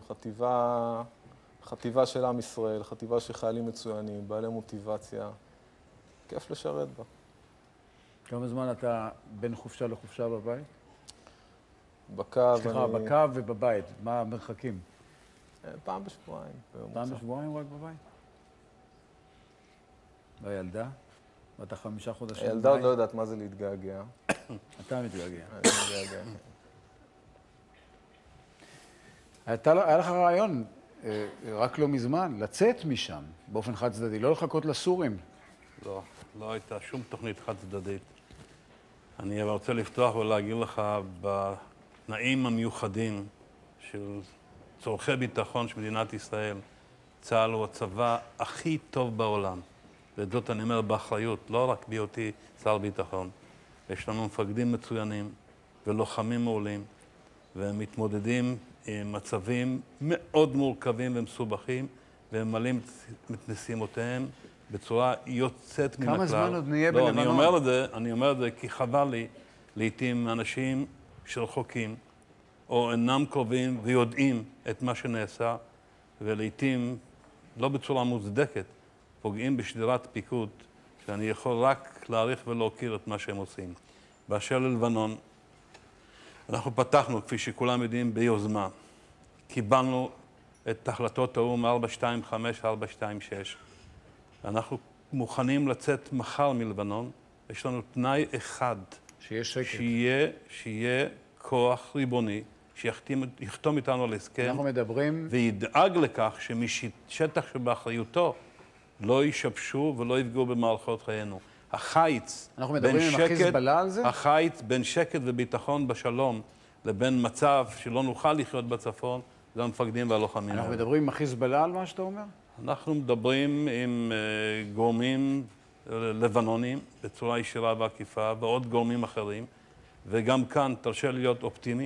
חטיבה של עם ישראל, חטיבה של חיילים מצוינים, בעלי מוטיבציה. כיף לשרת בה. כמה זמן אתה בין חופשה לחופשה בבית? בקו, סליחה, בקו ובבית, מה המרחקים? פעם בשבועיים. פעם בשבועיים רק בבית? והילדה? ואתה 5 חודשים בבית? הילדה עוד לא יודעת מה זה להתגעגע. אתה מתגעגע. אני מתגעגע. היה לך רעיון, רק לא מזמן, לצאת משם באופן חד צדדי, לא לחכות לסורים. לא הייתה שום תוכנית חד צדדית. אני רוצה לפתוח ולהגיד לך, בתנאים המיוחדים של צורכי ביטחון של מדינת ישראל, צה"ל הוא הצבא הכי טוב בעולם. ואת זאת אני אומר באחריות, לא רק בהיותי שר ביטחון. יש לנו מפקדים מצוינים ולוחמים מעולים, והם מתמודדים עם מצבים מאוד מורכבים ומסובכים, והם ממלאים את משימותיהם בצורה יוצאת מן הכלל. כמה זמן עוד נהיה בלבנון? אני אומר את זה כי חבל לי לעתים אנשים שרחוקים או אינם קרובים ויודעים את מה שנעשה, ולעתים לא בצורה מוצדקת פוגעים בשדרת פיקוד, שאני יכול רק להעריך ולהוקיר את מה שהם עושים. באשר ללבנון, אנחנו פתחנו, כפי שכולם יודעים, ביוזמה. קיבלנו את החלטות האו"ם 425, 426. אנחנו מוכנים לצאת מחר מלבנון. יש לנו תנאי אחד. שיש שקט. שיהיה כוח ריבוני, שיחתום איתנו על הסכם. אנחנו מדברים... וידאג לכך שמשטח שבאחריותו לא יישבשו ולא יפגעו במערכות חיינו. החיץ... אנחנו מדברים עם החיזבאללה על זה? החיץ בין שקט וביטחון בשלום לבין מצב שלא נוכל לחיות בצפון, זה המפקדים והלוחמים. אנחנו מדברים עם החיזבאללה על מה שאתה אומר? אנחנו מדברים עם גורמים לבנונים בצורה ישירה ועקיפה, ועוד גורמים אחרים, וגם כאן תרשה להיות אופטימי.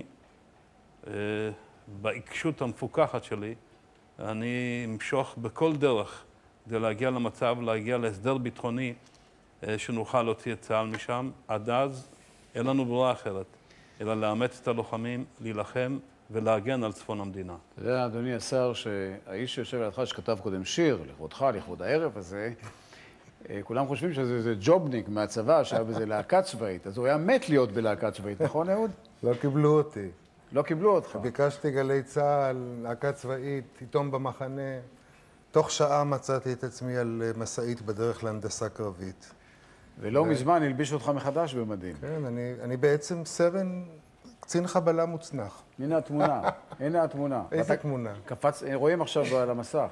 בעיקשות המפוקחת שלי, אני אמשוך בכל דרך כדי להגיע למצב, להגיע להסדר ביטחוני, שנוכל להוציא את צה"ל משם. עד אז אין לנו ברירה אחרת, אלא לאמץ את הלוחמים, להילחם ולהגן על צפון המדינה. אתה יודע, אדוני השר, שהאיש שיושב לידך, שכתב קודם שיר, לכבודך, לכבוד הערב הזה, כולם חושבים שזה ג'ובניק מהצבא, שהיה בזה להקה צבאית. אז הוא היה מת להיות בלהקה צבאית, נכון, אהוד? לא קיבלו אותי. לא קיבלו אותך. ביקשתי גלי צה"ל, להקה צבאית, עיתון במחנה. תוך שעה מצאתי את עצמי על מסעית בדרך להנדסה קרבית. ולא מזמן הלביש אותך מחדש במדים. כן, אני בעצם סרן, קצין חבלה מוצנח. הנה התמונה, הנה התמונה. איזה תמונה? רואים עכשיו על המסך.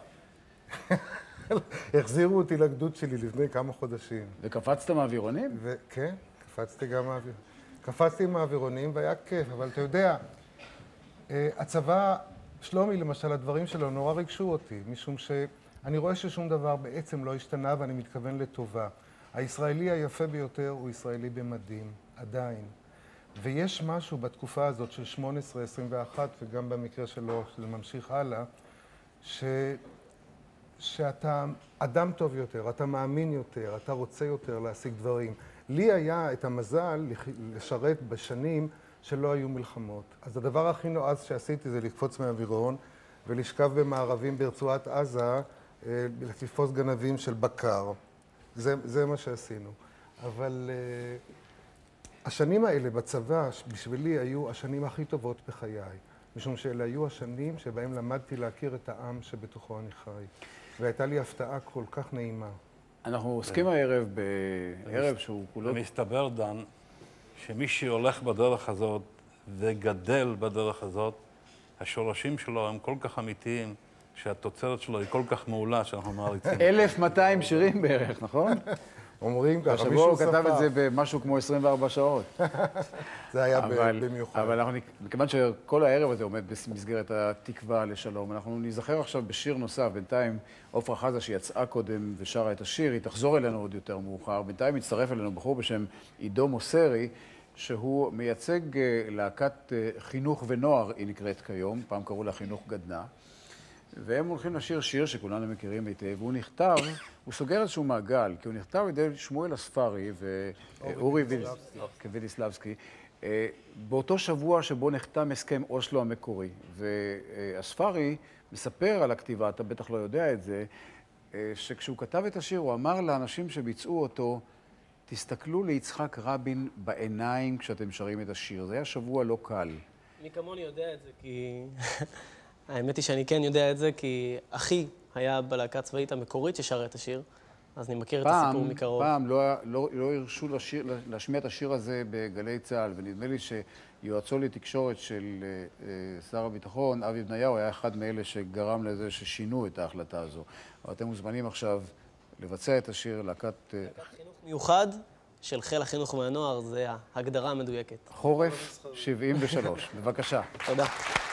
החזירו אותי לגדוד שלי לפני כמה חודשים. וקפצת מהאווירונים? כן, קפצתי גם מהאווירונים. קפצתי מהאווירונים והיה כיף, אבל אתה יודע, הצבא, שלומי למשל, הדברים שלו נורא ריגשו אותי, משום שאני רואה ששום דבר בעצם לא השתנה ואני מתכוון לטובה. הישראלי היפה ביותר הוא ישראלי במדים, עדיין. ויש משהו בתקופה הזאת של 18-21, וגם במקרה שלו, שזה ממשיך הלאה, שאתה אדם טוב יותר, אתה מאמין יותר, אתה רוצה יותר להשיג דברים. לי היה את המזל לשרת בשנים שלא היו מלחמות. אז הדבר הכי נועז שעשיתי זה לקפוץ מהאווירון ולשכב במערבים ברצועת עזה, לתפוס גנבים של בקר. זה מה שעשינו. אבל השנים האלה בצבא בשבילי היו השנים הכי טובות בחיי. משום שאלה היו השנים שבהם למדתי להכיר את העם שבתוכו אני חי. והייתה לי הפתעה כל כך נעימה. אנחנו עוסקים הערב בערב שהוא כולו... מסתבר, דן, שמי שהולך בדרך הזאת וגדל בדרך הזאת, השורשים שלו הם כל כך אמיתיים, שהתוצרת שלו היא כל כך מעולה שאנחנו מעריצים. 1200 שירים בערך, נכון? אומרים ככה, השבוע מישהו הוא ספר. כתב את זה במשהו כמו 24 שעות. זה היה במיוחד. אבל אנחנו, מכיוון שכל הערב הזה עומד במסגרת התקווה לשלום, אנחנו נזכר עכשיו בשיר נוסף. בינתיים עופרה חזה שיצאה קודם ושרה את השיר, היא תחזור אלינו עוד יותר מאוחר. בינתיים מצטרף אלינו בחור בשם עידו מוסרי, שהוא מייצג להקת חינוך ונוער, היא נקראת כיום, פעם קראו לה חינוך גדנה. והם הולכים לשיר שיר שכולנו מכירים היטב, והוא נכתב, הוא סוגר איזשהו מעגל, כי הוא נכתב על ידי שמואל אספרי ואורי וידיסלבסקי, באותו שבוע שבו נחתם הסכם אוסלו המקורי. ואספרי מספר על הכתיבה, אתה בטח לא יודע את זה, שכשהוא כתב את השיר, הוא אמר לאנשים שביצעו אותו, תסתכלו ליצחק רבין בעיניים כשאתם שרים את השיר. זה היה שבוע לא קל. אני כמוני יודע את זה, כי... האמת היא שאני כן יודע את זה, כי אחי היה בלהקה הצבאית המקורית ששרה את השיר, אז אני מכיר את הסיפור מקרוב. פעם לא הרשו להשמיע את השיר הזה בגלי צה"ל, ונדמה לי שיועצו לתקשורת של שר הביטחון, אבי בניהו, היה אחד מאלה שגרם לזה ששינו את ההחלטה הזו. אבל אתם מוזמנים עכשיו לבצע את השיר להקת חינוך מיוחד של חיל החינוך מהנוער, זה ההגדרה המדויקת. חורף 73. בבקשה. תודה.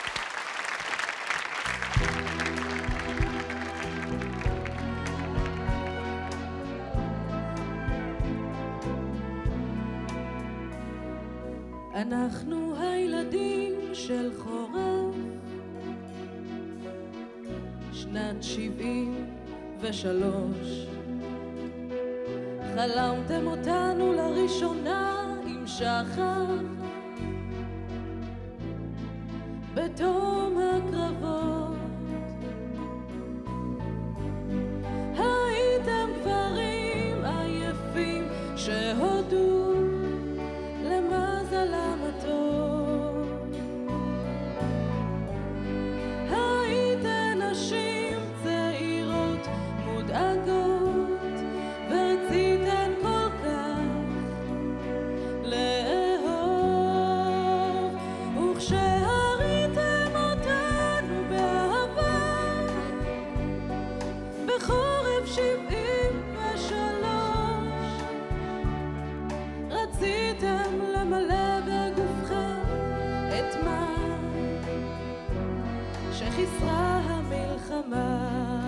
אנחנו הילדים של חורף, שנת 73. חלמתם אותנו לראשונה עם שחר, בתום הקרבות. הייתם גברים עייפים שהודו למזל המטוב. הייתן נשים צעירות מודאגות ורציתן כל כך לאהוב, וכשהריתם אותנו באהבה בחורף 73 רציתם למלא בגופכם את מה שחיסרה המלחמה.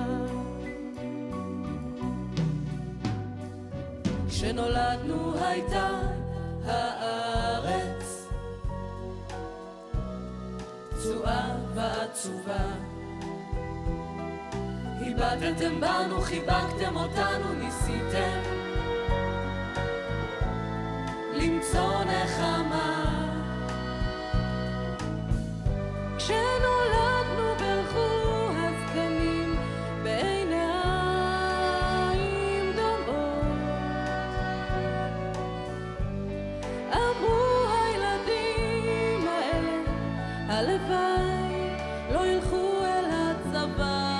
כשנולדנו הייתה הארץ צועה ועצובה, הבטתם בנו, חיבקתם אותנו, ניסיתם למצוא נחמה. כשנולדנו ברכו הזקנים בעיניים דומעות, אמרו הילדים האלה הלוואי לא ילכו אל הצבא.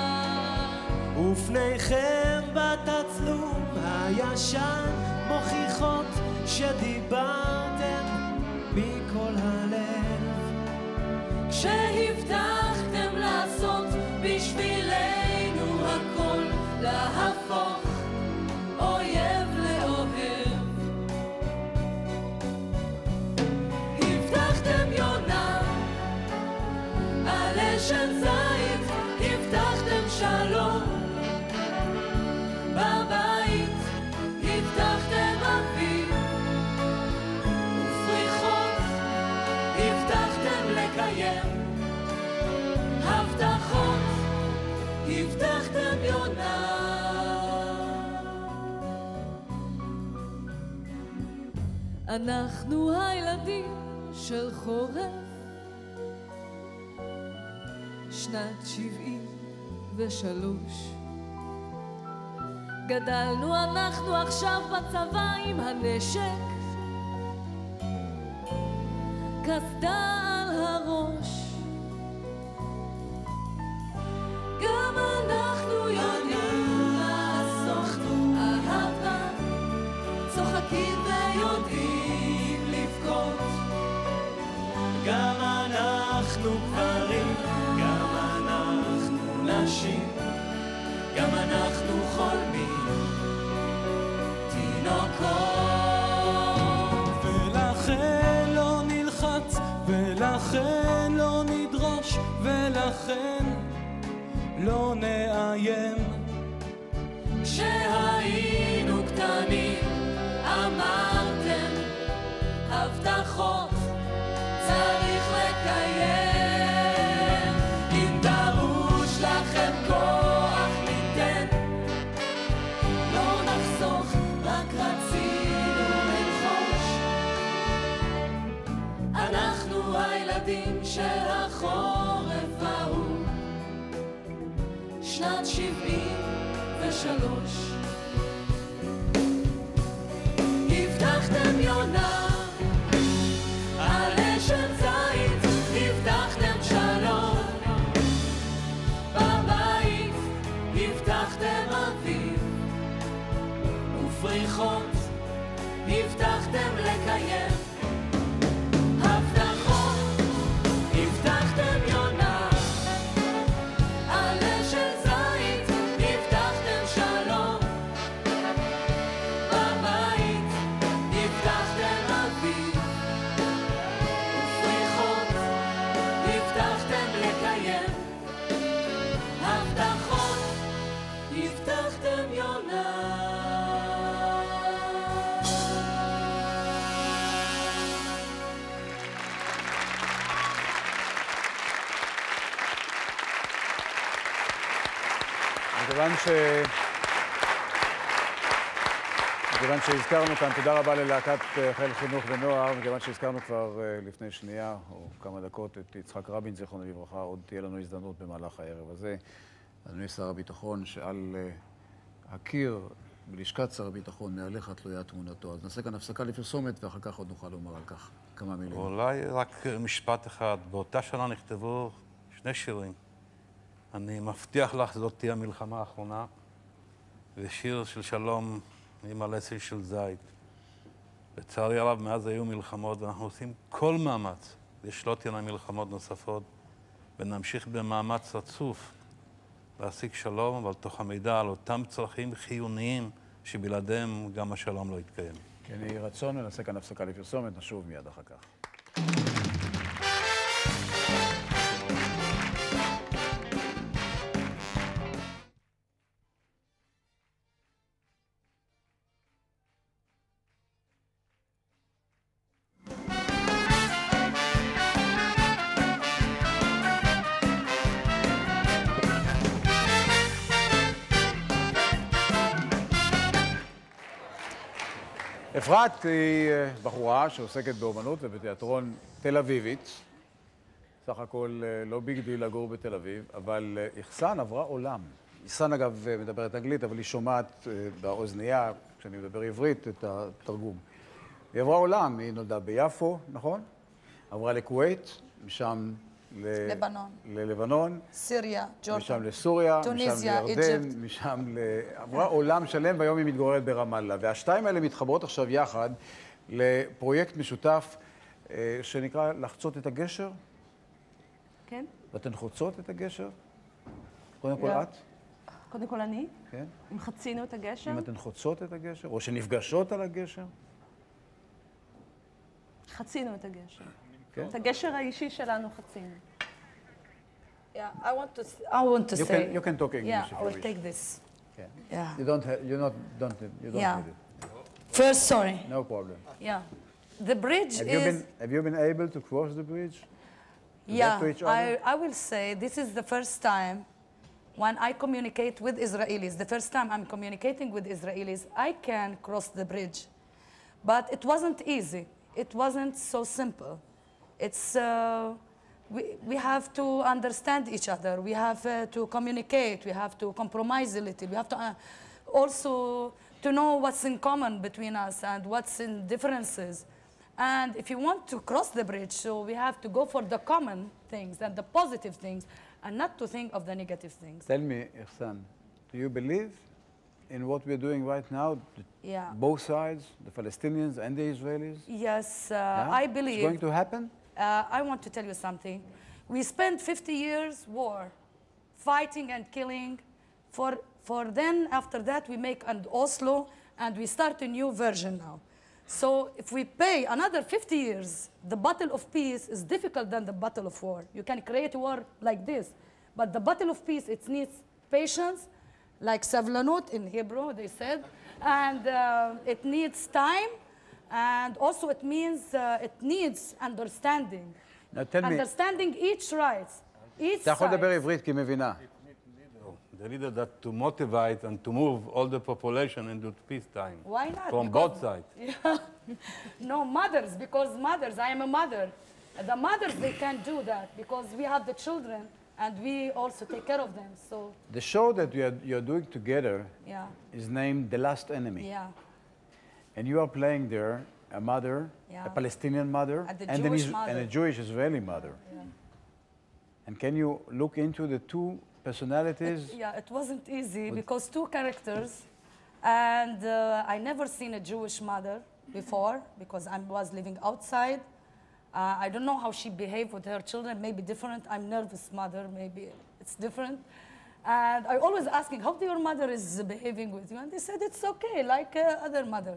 ופניכם בתצלום הישן מוכיחות שדיברתם מכל הלב, כשהבטחתם לעשות בשבילנו הכל, להפוך אויב לאוהב. הבטחתם יונה על אשת זית, הבטחתם שלום בבית, הבטחתם אביב ופריחות, הבטחתם לקיים הבטחות, הבטחתם יונה. אנחנו הילדים של חורף, שנת 73. גדלנו אנחנו עכשיו בצבא עם הנשק, קסדה על הראש. גם אנחנו יודעים לעשות אהבה, צוחקים ויודעים לבכות. גם אנחנו גברים, גם אנחנו נשים, גם אנחנו חולמים תינוקות. ולכן לא נלחץ, ולכן לא נדרוש, ולכן לא נאיים. כשהיינו קטנים אמרתם הבטחות צריך לקיים. אם דרוש לכם כוח ניתן, לא נחסוך, רק רצינו ללחוש. אנחנו הילדים של החורף ההוא, שנת 73. הבטחתם יונה על אשת זית, הבטחתם שלום בבית, הבטחתם אביב ופריחות, הבטחתם לקיים הבטחות. הבטחתם יונה על אשת זית, הבטחתם שלום בבית, הבטחתם אביב ופריחות, הבטחתם לקיים הבטחות. הבטחתם יונה. מכיוון שהזכרנו כאן, תודה רבה ללהקת חיל חינוך ונוער, מכיוון שהזכרנו כבר לפני שנייה או כמה דקות את יצחק רבין, זיכרונו לברכה, עוד תהיה לנו הזדמנות במהלך הערב הזה. אדוני שר הביטחון, שעל הקיר בלשכת שר הביטחון מעליך תלויה תמונתו. אז נעשה כאן הפסקה לפרסומת ואחר כך עוד נוכל לומר על כך כמה מילים. אולי רק משפט אחד. באותה שנה נכתבו 2 שירים. אני מבטיח לך, זאת תהיה המלחמה האחרונה, ושיר של שלום עם הלסל של זית. לצערי הרב, מאז היו מלחמות, ואנחנו עושים כל מאמץ לשלוט על מלחמות נוספות, ונמשיך במאמץ רצוף להשיג שלום, אבל תוך המידע על אותם צרכים חיוניים שבלעדיהם גם השלום לא יתקיים. כן, יהי רצון, ונעשה כאן הפסקה לפרסומת, נשוב מיד אחר כך. אפרת היא בחורה שעוסקת באומנות ובתיאטרון תל אביבית. סך הכל לא ביג דיל לגור בתל אביב, אבל איחסן עברה עולם. איחסן אגב מדברת אנגלית, אבל היא שומעת באוזנייה, כשאני מדבר עברית, את התרגום. היא עברה עולם, היא נולדה ביפו, נכון? עברה לכווית, משם ללבנון, סיריה, ג'ורדן, משם לסוריה, טוניסיה, משם לירדן, משם עברה עולם שלם, והיום היא מתגוררת ברמאללה. והשתיים האלה מתחברות עכשיו יחד לפרויקט משותף שנקרא לחצות את הגשר. כן. ואתן חוצות את הגשר? קודם כל את? קודם כל אני. כן. אם חצינו את הגשר? אם אתן חוצות את הגשר, או שנפגשות על הגשר? חצינו את הגשר. כן. את הגשר האישי שלנו חצינו. Yeah, I want to say. You can talk English Yeah, if you I will wish. take this. Yeah. Yeah. You don't Yeah. need it. First, sorry. No problem. Yeah. The bridge Have you been able to cross the bridge? Yeah, to each other? I will say this is the first time when I communicate with Israelis. The first time I'm communicating with Israelis, I can cross the bridge. But it wasn't easy. It wasn't so simple. It's, we have to understand each other. We have to communicate. We have to compromise a little. We have to also to know what's in common between us and what's in differences. And if you want to cross the bridge, so we have to go for the common things and the positive things and not to think of the negative things. Tell me, Ihsan, do you believe in what we're doing right now? Yeah. Both sides, the Palestinians and the Israelis? Yes, Yeah? I believe. It's going to happen? I want to tell you something. We spent 50 years war, fighting and killing. For then, after that, we make an Oslo, and we start a new version now. So if we pay another 50 years, the battle of peace is difficult than the battle of war. You can create a war like this, but the battle of peace, it needs patience, like Savlanut in Hebrew, they said, and it needs time, and also it needs understanding. Now tell me, Understanding each right, each אתה יכול side. לדבר עברית כי מבינה. The leader that to motivate and to move all the population into peacetime. Why not? From Because- both sides. Yeah. No, mothers, because mothers, I am a mother. The mothers, they can't do that because we have the children and we also take care of them. So, The show that you're doing together yeah, is named The Last Enemy. yeah. And you are playing there a mother, Yeah. a Palestinian mother, And the and, Jewish and mother. a Jewish Israeli mother. Yeah. And can you look into the two personalities? Yeah, it wasn't easy because two characters, and I never seen a Jewish mother before because I was living outside. I don't know how she behaved with her children, maybe different. I'm nervous mother, maybe it's different. And I always asking, how your mother is behaving with you? And they said, it's okay, like other mother.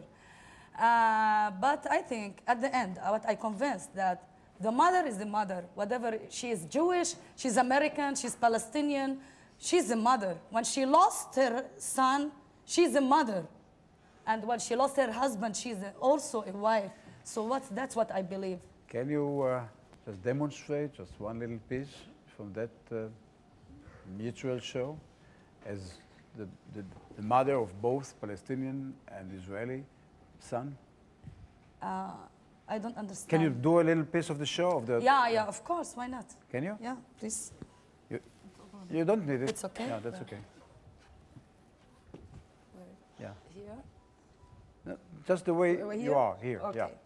But I think at the end, what I convinced that the mother is the mother, whatever she is Jewish, she's American, she's Palestinian, she's a mother. When she lost her son, she's a mother. And when she lost her husband, she's also a wife. So that's what I believe. Can you just demonstrate just one little piece from that mutual show as the mother of both Palestinian and Israeli son? I don't understand. Can you do a little piece of the show? Of the Yeah, of course, why not? Can you? Yeah, please. You don't need it. It's okay? Yeah, that's okay. Yeah. Here? No, just the way Here? you are here. Okay. Yeah.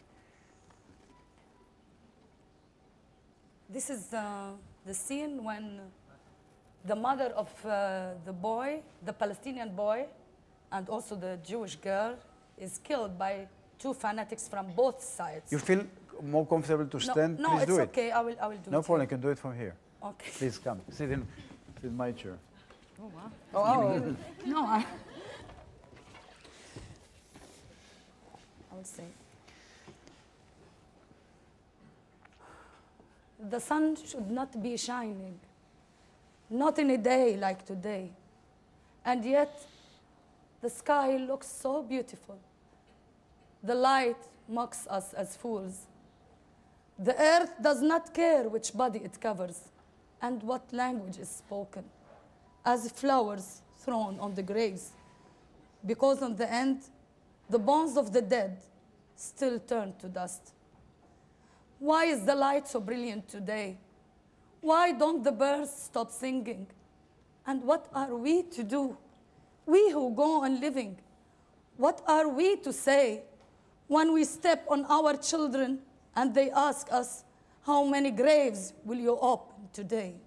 This is the scene when the mother of the boy, the Palestinian boy, and also the Jewish girl is killed by two fanatics from both sides. You feel more comfortable to stand? No, Please it's do it. okay. I will do No it. problem. You can do it from here. Okay. Please come. Sit in my chair. Oh, wow. Oh, no, I will say. The sun should not be shining, not in a day like today. And yet, the sky looks so beautiful. The light mocks us as fools. The earth does not care which body it covers and what language is spoken, as flowers thrown on the graves. Because in the end, the bones of the dead still turn to dust. Why is the light so brilliant today? Why don't the birds stop singing? And what are we to do? We who go on living, what are we to say when we step on our children and they ask us, how many graves will you open today?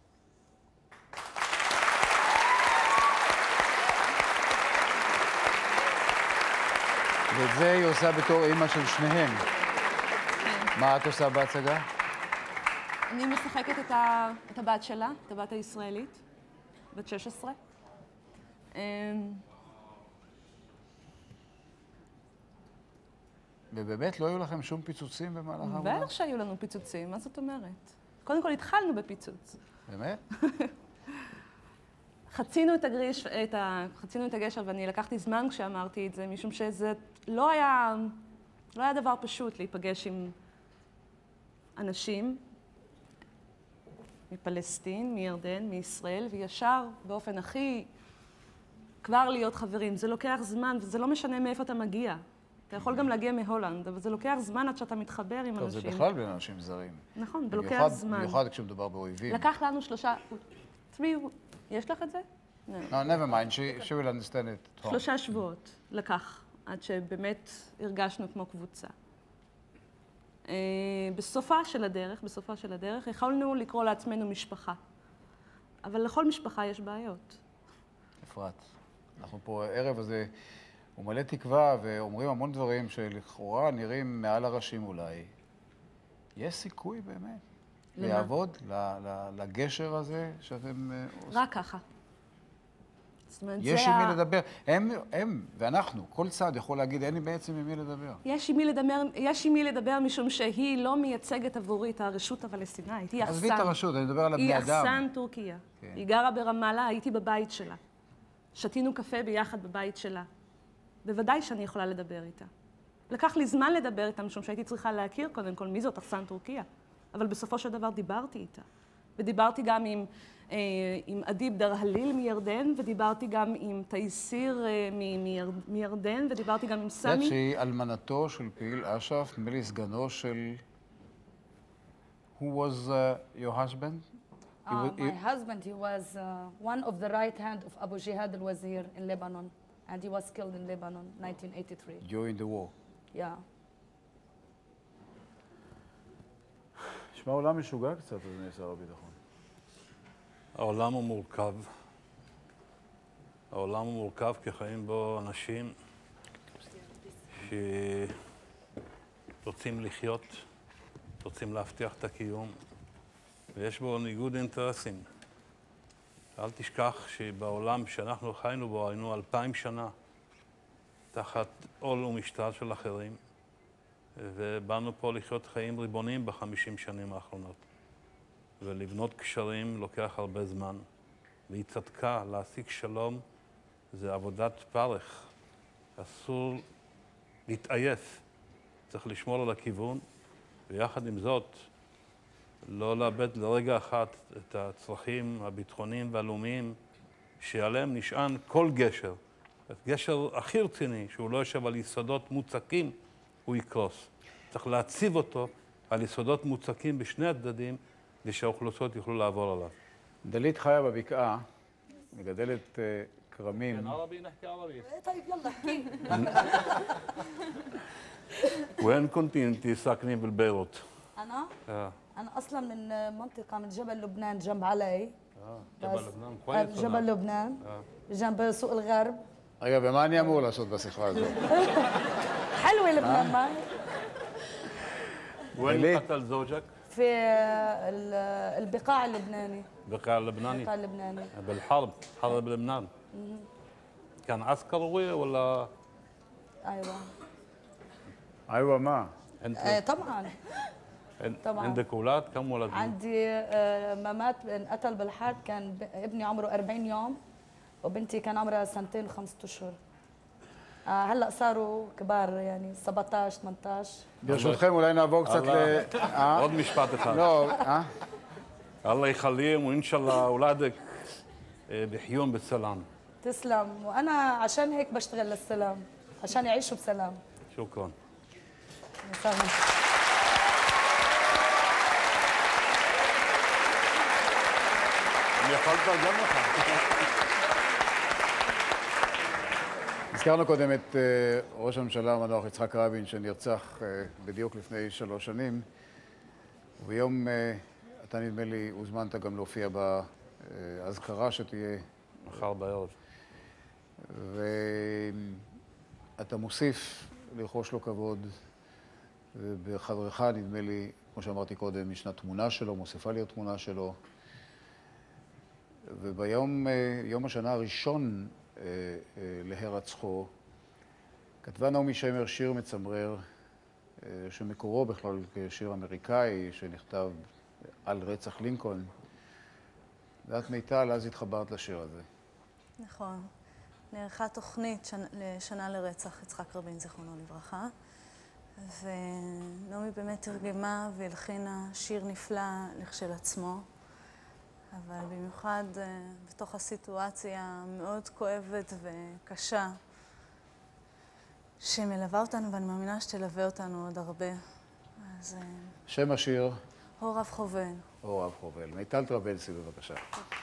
ואת זה היא עושה בתור אימא של שניהם. מה את עושה בהצגה? אני משחקת את הבת שלה, את הבת הישראלית, בת 16. ובאמת לא היו לכם שום פיצוצים במהלך העבודה? בטח שהיו לנו פיצוצים, מה זאת אומרת? קודם כל התחלנו בפיצוץ. באמת? חצינו את הגשר, ואני לקחתי זמן כשאמרתי את זה, משום שזה לא היה דבר פשוט להיפגש עם אנשים מפלסטין, מירדן, מישראל, וישר באופן הכי כבר להיות חברים. זה לוקח זמן, וזה לא משנה מאיפה אתה מגיע. אתה יכול גם להגיע מהולנד, אבל זה לוקח זמן עד שאתה מתחבר עם טוב, אנשים. זה בכלל בין אנשים זרים. נכון, זה לוקח זמן. במיוחד כשמדובר באויבים. לקח לנו 3... יש לך את זה? No, never mind, she will understand it. 3 שבועות לקח, עד שבאמת הרגשנו כמו קבוצה. בסופה של הדרך, יכולנו לקרוא לעצמנו משפחה. אבל לכל משפחה יש בעיות. אפרת, אנחנו פה הערב הזה, הוא מלא תקווה ואומרים המון דברים שלכאורה נראים מעל הראשים אולי. יש סיכוי באמת לעבוד לגשר הזה שאתם עושים? רק ככה. יש עם מי לדבר. הם ואנחנו, כל צד יכול להגיד, אין לי בעצם עם מי לדבר. יש עם מי לדבר משום שהיא לא מייצגת עבורי את הרשות הפלסטינאית. היא אחסן. עזבי את הרשות, אני מדבר על הבני אדם. היא אחסן טורקיה. היא גרה ברמאללה, הייתי בבית שלה. שתינו קפה ביחד בבית שלה. בוודאי שאני יכולה לדבר איתה. לקח לי זמן לדבר איתה, משום שהייתי צריכה להכיר קודם כל מי זאת אחסן טורקיה. אבל בסופו של דבר דיברתי איתה. ודיברתי גם עם אדיב דרהליל מירדן, ודיברתי גם עם תייסיר מירדן, ודיברתי גם עם סמי. יודעת שהיא אלמנתו של פעיל אש"ף, נדמה לי סגנו של... Who was your husband? My husband, he was one of the right hand of Abu Jihad al-Wazir in Lebanon, and he was killed in Lebanon, 1983. During the war. Yeah. נשמע עולם משוגע קצת, אדוני שר הביטחון. העולם הוא מורכב. העולם הוא מורכב כי חיים בו אנשים שרוצים לחיות, רוצים להבטיח את הקיום, ויש בו ניגוד אינטרסים. אל תשכח שבעולם שאנחנו חיינו בו היינו 2000 שנה תחת עול ומשטר של אחרים, ובאנו פה לחיות חיים ריבוניים ב50 שנים האחרונות. ולבנות קשרים לוקח הרבה זמן. והיא צדקה, להשיג שלום זה עבודת פרך. אסור להתעייף. צריך לשמור על הכיוון, ויחד עם זאת, לא לאבד לרגע אחד את הצרכים הביטחוניים והלאומיים שעליהם נשען כל גשר. הגשר הכי רציני, שהוא לא יושב על יסודות מוצקים, הוא יקרוס. צריך להציב אותו על יסודות מוצקים בשני הצדדים, ושהאוכלוסיות יוכלו לעבור עליו. דלית חיה בבקעה, מגדלת כרמים. כן, ערבי נחכה ערבי. طيب يلا احكي. وين كنتي انت ساكنين بالبيروت؟ انا اصلا من منطقه من جبل لبنان جنب علي. جبل لبنان كويس. جبل لبنان جنب سوق الغرب. רגע, ומה אני אמור לעשות בשיחה הזאת? حلوه لبنان ما. وين قتل زوجك؟ في البقاع اللبناني. البقاع اللبناني؟ البقاع اللبناني. بالحرب، حرب لبنان. كان عسكروي ولا؟ ايوه. ايوه ما؟ طبعا. طبعا. عندك اولاد؟ كم ولد؟ عندي مات انقتل بالحرب كان ابني عمره 40 يوم وبنتي كان عمرها 2 و5 اشهر. هلا صاروا كبار يعني 17 18. ברשותכם אולי נעבור קצת ל... עוד משפט אחד. לא, الله يخليهم وان شاء الله اولادك بيحيون بالسلام. تسلم وانا عشان هيك بشتغل للسلام عشان يعيشوا بسلام. شكرا. سلام. אני יכול לתרגם לך. הזכרנו קודם את ראש הממשלה המנוח יצחק רבין, שנרצח בדיוק לפני 3 שנים, וביום, אתה נדמה לי, הוזמנת גם להופיע בהזכרה שתהיה מחר בערב. ואתה מוסיף לרחוש לו כבוד, ובחדרך נדמה לי, כמו שאמרתי קודם, ישנה תמונה שלו, מוסיפה להיות תמונה שלו, וביום, יום השנה הראשון להירצחו, כתבה נעמי שמר שיר מצמרר, שמקורו בכלל כשיר אמריקאי, שנכתב על רצח לינקולן. ואת מיטל, אז התחברת לשיר הזה. נכון. נערכה תוכנית לשנה לרצח יצחק רבין, זיכרונו לברכה. ונעמי באמת תרגמה והלחינה שיר נפלא לכשלעצמו. אבל במיוחד בתוך הסיטואציה המאוד כואבת וקשה שמלווה אותנו, ואני מאמינה שתלווה אותנו עוד הרבה. אז... שם השיר? אור רב חובל. אור רב חובל. מיטל טרבלסי, בבקשה.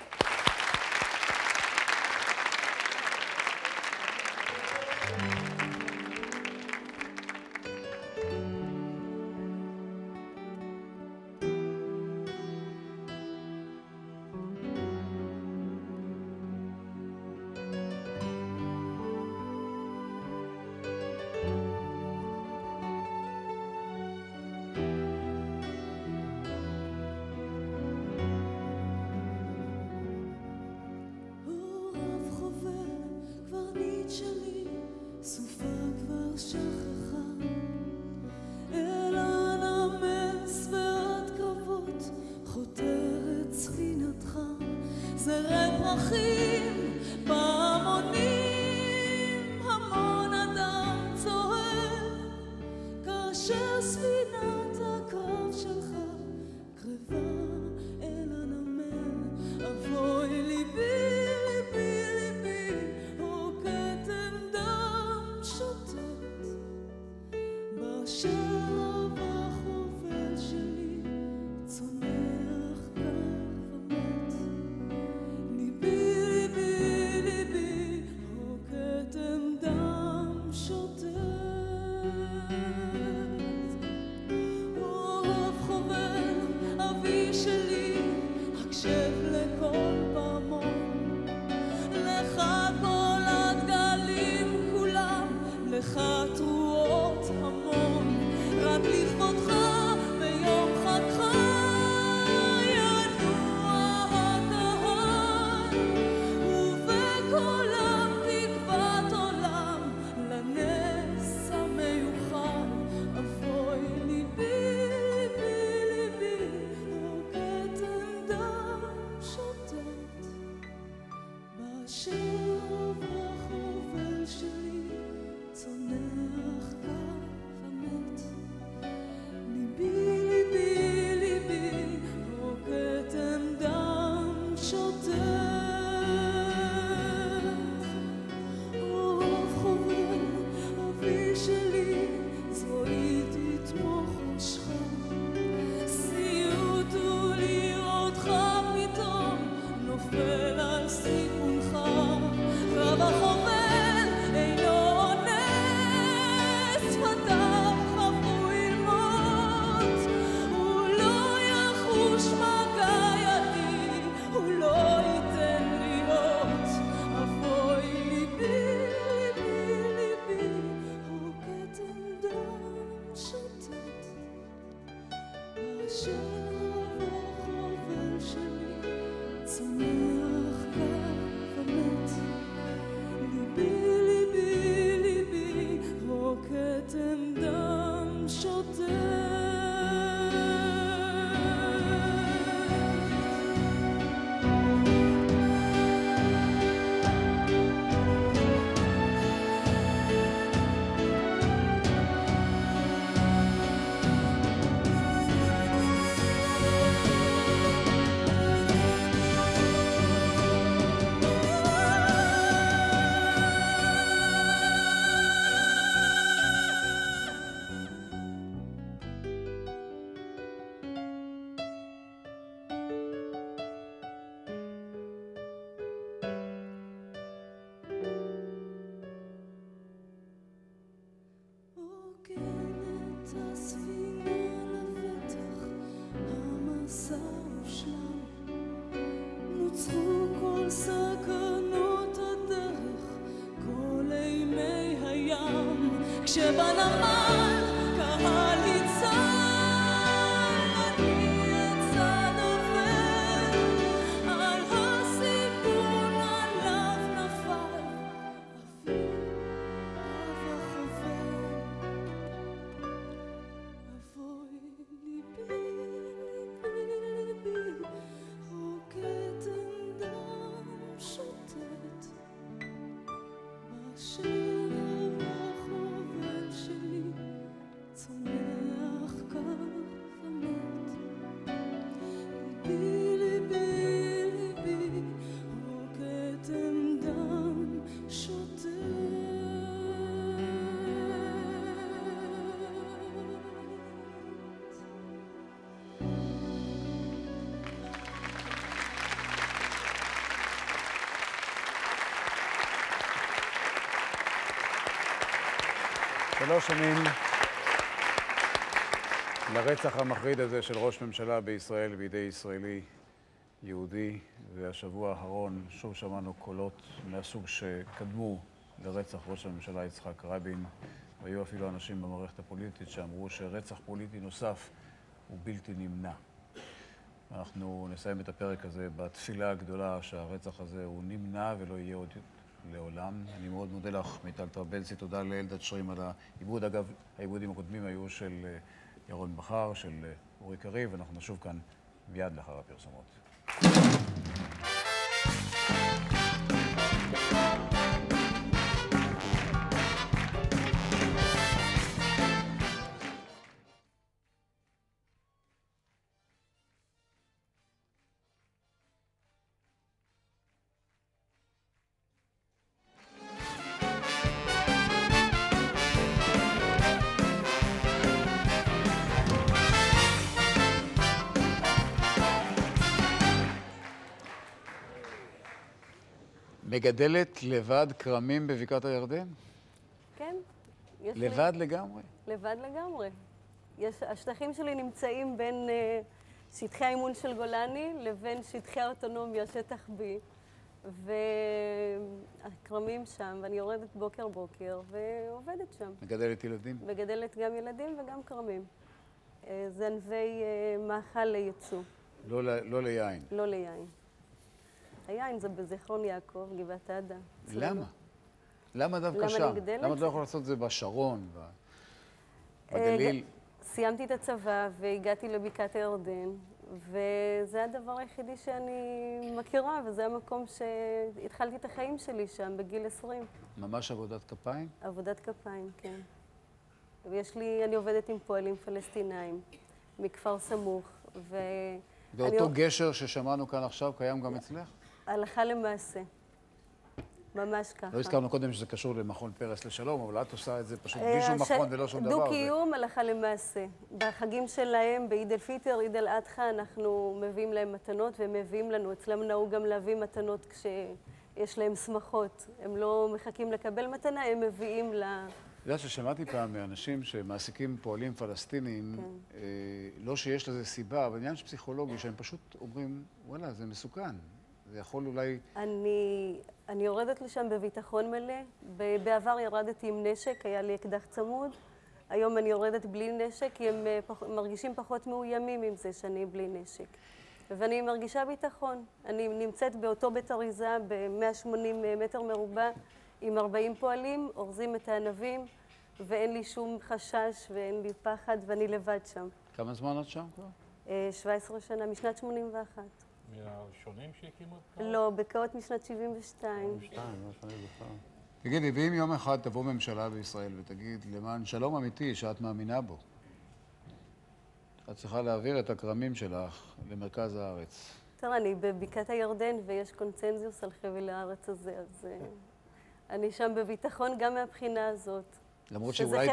כשבנמל קהל יצא, אני יצא נופל, על הסיפון עליו נפל, אביב החובל. אבוי ליבי, ליבי, רוקד דם שוטט, אשר שלי 3 שנים לרצח המחריד הזה של ראש ממשלה בישראל בידי ישראלי יהודי, והשבוע האחרון שוב שמענו קולות מהסוג שקדמו לרצח ראש הממשלה יצחק רבין, והיו אפילו אנשים במערכת הפוליטית שאמרו שרצח פוליטי נוסף הוא בלתי נמנע. אנחנו נסיים את הפרק הזה בתפילה הגדולה שהרצח הזה הוא נמנע ולא יהיה עוד לעולם. אני מאוד מודה לך, מיטל טרבלסי, תודה לאלדד שרים על העיבוד. אגב, העיבודים הקודמים היו של ירון בחר, של אורי קריב, ואנחנו נשוב כאן מיד לאחר הפרסומות. מגדלת לבד כרמים בבקעת הירדן? כן. לבד לגמרי? לבד לגמרי. השטחים שלי נמצאים בין שטחי האימון של גולני לבין שטחי האוטונומיה, שטח B. והכרמים שם, ואני יורדת בוקר ועובדת שם. מגדלת ילדים? מגדלת גם ילדים וגם כרמים. זה ענבי מאכל לייצוא. לא ליין? לא ליין. היין זה בזיכרון יעקב, גבעת עדה. למה? למה דווקא שם? למה את לא יכולה לעשות את זה בשרון, בגליל? סיימתי את הצבא והגעתי לבקעת הירדן, וזה הדבר היחידי שאני מכירה, וזה המקום שהתחלתי את החיים שלי שם, בגיל 20. ממש עבודת כפיים? עבודת כפיים, כן. אני עובדת עם פועלים פלסטינאים, מכפר סמוך, ואותו גשר ששמענו כאן עכשיו קיים גם אצלך? הלכה למעשה. ממש ככה. לא הזכרנו קודם שזה קשור למכון פרס לשלום, אבל את עושה את זה פשוט בלי שום מכון ולא שום דבר. דו-קיום הלכה למעשה. בחגים שלהם, בעיד אל פיטר, עיד אל אדחא, אנחנו מביאים להם מתנות והם מביאים לנו. אצלם נהוג גם להביא מתנות כשיש להם שמחות. הם לא מחכים לקבל מתנה, הם מביאים אתה יודע ששמעתי פעם מאנשים שמעסיקים פועלים פלסטינים, לא שיש לזה סיבה, אבל עניין פסיכולוגי, שהם פשוט אומרים, וואלה, זה מסוכן. זה יכול אולי... אני יורדת לשם בביטחון מלא. בעבר ירדתי עם נשק, היה לי אקדח צמוד. היום אני יורדת בלי נשק, כי הם מרגישים פחות מאוימים עם זה שאני בלי נשק. ואני מרגישה ביטחון. אני נמצאת באותו בית אריזה ב-180 מטר מרובע עם 40 פועלים, אורזים את הענבים, ואין לי שום חשש ואין לי פחד, ואני לבד שם. כמה זמן את שם כבר? 17 שנה, משנת 81. מהראשונים שהקימו את לא, בקעות משנת 72. תגידי, ואם יום אחד תבוא ממשלה בישראל ותגיד, למען שלום אמיתי שאת מאמינה בו, את צריכה להעביר את הכרמים שלך למרכז הארץ. תראה, אני בבקעת הירדן ויש קונצנזוס על חבל הארץ הזה, אז אני שם בביטחון גם מהבחינה הזאת. למרות שאולי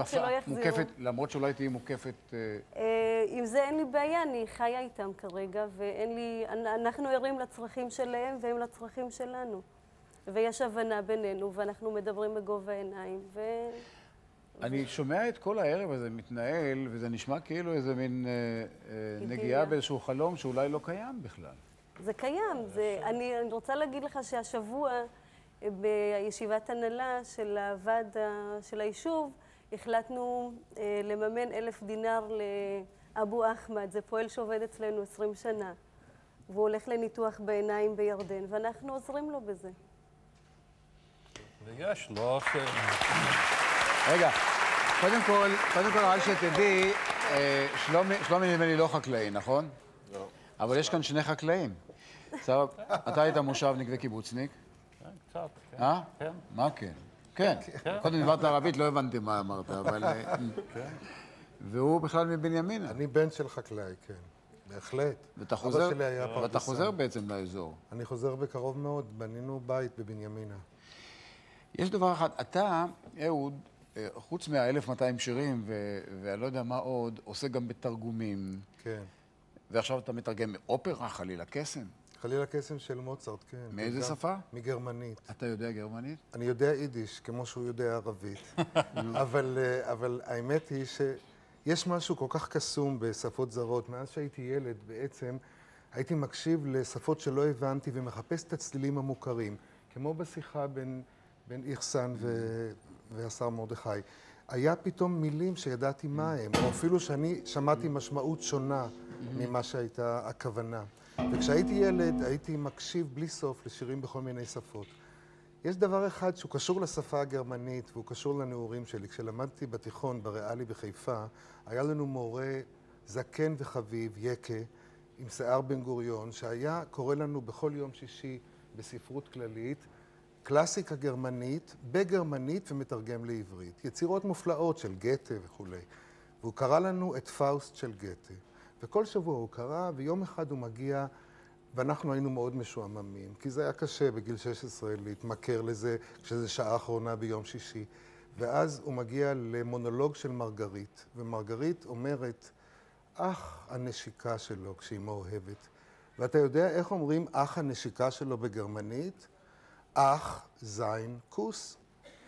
תהיי מוקפת... עם זה אין לי בעיה, אני חיה איתם כרגע, אנחנו ערים לצרכים שלהם והם לצרכים שלנו. ויש הבנה בינינו, ואנחנו מדברים בגובה העיניים, אני שומע את כל הערב הזה מתנהל, וזה נשמע כאילו איזה מין נגיעה באיזשהו חלום שאולי לא קיים בכלל. זה קיים. אני רוצה להגיד לך שהשבוע, בישיבת הנהלה של הוועד של היישוב, החלטנו לממן 1,000 דינר לאבו אחמד. זה פועל שעובד אצלנו 20 שנה. והוא הולך לניתוח בעיניים בירדן, ואנחנו עוזרים לו בזה. ויש לו רגע, קודם כל, רק שתדעי, שלומי נדמה לי לא חקלאי, נכון? לא. אבל יש כאן שני חקלאים. אתה היית מושבניק וקיבוצניק? קצת, כן. כן. מה כן? כן. קודם דיברת ערבית, לא הבנתי מה אמרת, אבל... והוא בכלל מבנימינה. אני בן של חקלאי, כן. בהחלט. ואתה חוזר בעצם לאזור. אני חוזר בקרוב מאוד, בנינו בית בבנימינה. יש דבר אחד, אתה, אהוד, חוץ מה-1200 שירים, ואני לא יודע מה עוד, עושה גם בתרגומים. כן. ועכשיו אתה מתרגם אופרה, חלילה, קסם. חליל הקסם של מוצרט, כן. מאיזה שפה? מגרמנית. אתה יודע גרמנית? אני יודע יידיש, כמו שהוא יודע ערבית. אבל האמת היא שיש משהו כל כך קסום בשפות זרות. מאז שהייתי ילד בעצם הייתי מקשיב לשפות שלא הבנתי ומחפש את הצלילים המוכרים, כמו בשיחה בין איכסן והשר מרדכי. היה פתאום מילים שידעתי מה הם, או אפילו שאני שמעתי משמעות שונה ממה שהייתה הכוונה. וכשהייתי ילד הייתי מקשיב בלי סוף לשירים בכל מיני שפות. יש דבר אחד שהוא קשור לשפה הגרמנית והוא קשור לנעורים שלי. כשלמדתי בתיכון בריאלי בחיפה, היה לנו מורה זקן וחביב, יקה, עם שיער בן גוריון, שהיה קורא לנו בכל יום שישי בספרות כללית, קלאסיקה גרמנית, בגרמנית ומתרגם לעברית. יצירות מופלאות של גתה וכו'. והוא קרא לנו את פאוסט של גתה. וכל שבוע הוא קרא, ויום אחד הוא מגיע, ואנחנו היינו מאוד משועממים, כי זה היה קשה בגיל 16 להתמכר לזה, כשזה שעה אחרונה ביום שישי. ואז הוא מגיע למונולוג של מרגרית, ומרגרית אומרת, אח הנשיקה שלו כשהיא מאוהבת. ואתה יודע איך אומרים אח הנשיקה שלו בגרמנית? אח זין כוס.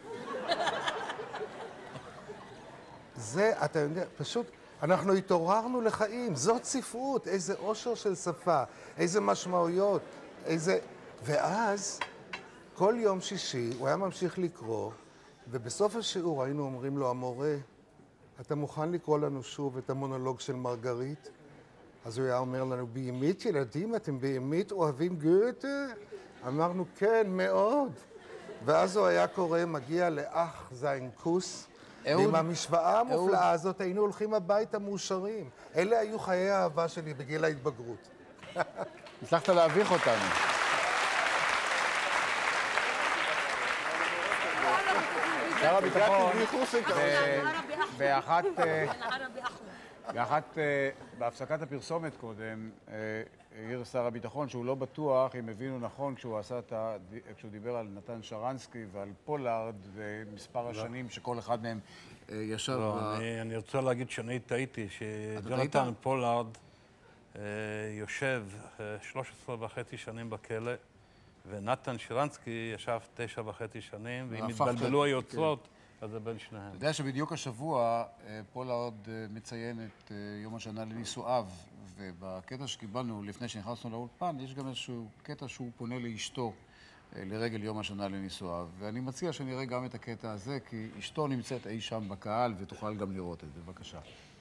זה, אתה יודע, פשוט, אנחנו התעוררנו לחיים, זאת ספרות, איזה עושר של שפה, איזה משמעויות, איזה... ואז, כל יום שישי, הוא היה ממשיך לקרוא, ובסוף השיעור היינו אומרים לו, המורה, אתה מוכן לקרוא לנו שוב את המונולוג של מרגרית? אז הוא היה אומר לנו, באמת ילדים, אתם באמת אוהבים גותה? אמרנו, כן, מאוד. ואז הוא היה קורא, מגיע לאח זין כוס, ועם המשוואה המופלאה הזאת היינו הולכים הביתה מאושרים. אלה היו חיי האהבה שלי בגיל ההתבגרות. הצלחת להביך אותנו. שר הביטחון, בהפסקת הפרסומת קודם, העיר שר הביטחון שהוא לא בטוח אם הבינו נכון כשהוא דיבר על נתן שרנסקי ועל פולארד ומספר השנים שכל אחד מהם ישב... לא, אני רוצה להגיד שאני טעיתי, שג'ונתן פולארד יושב 13.5 שנים בכלא, ונתן שרנסקי ישב 9.5 שנים, ואם התבלבלו היוצרות, אז זה בין שניהם. אתה יודע שבדיוק השבוע פולארד מציין את יום השנה לנישואיו, ובקטע שקיבלנו לפני שנכנסנו לאולפן, יש גם איזשהו קטע שהוא פונה לאשתו לרגל יום השנה לנישואיו, ואני מציע שנראה גם את הקטע הזה, כי אשתו נמצאת אי שם בקהל, ותוכל גם לראות את זה. בבקשה.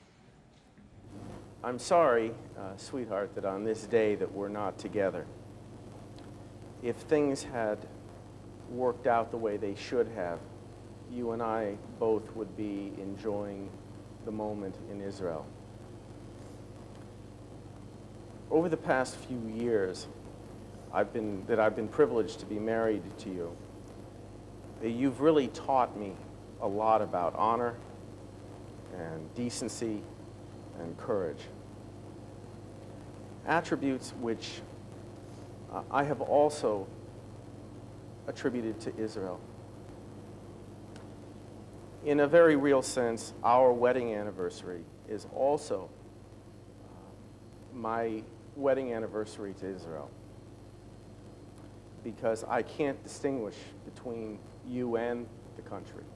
I'm sorry, sweetheart, that on this day that we're not together. If things had worked out the way they should have, you and I both would be enjoying the moment in Israel. Over the past few years, I've been privileged to be married to you. You've really taught me a lot about honor and decency and courage. Attributes which I have also attributed to Israel. In a very real sense, our wedding anniversary is also my wedding anniversary to Israel, because I can't distinguish between you and the country.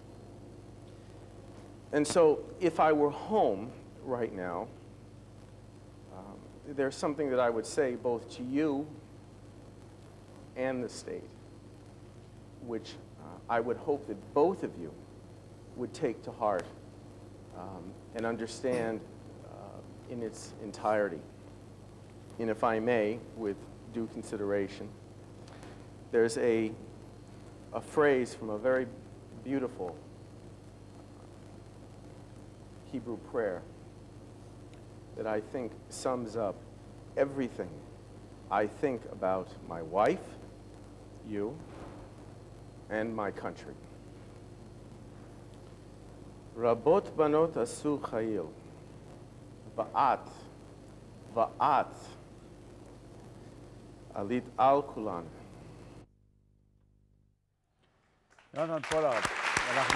And so if I were home right now, there's something that I would say both to you and the state, which I would hope that both of you would take to heart and understand in its entirety. And if I may, with due consideration, there's a phrase from a very beautiful Hebrew prayer that I think sums up everything I think about my wife, you, and my country. Rabot banot asu chayil, va'at, alit al kulan. יונתן פולארד, אנחנו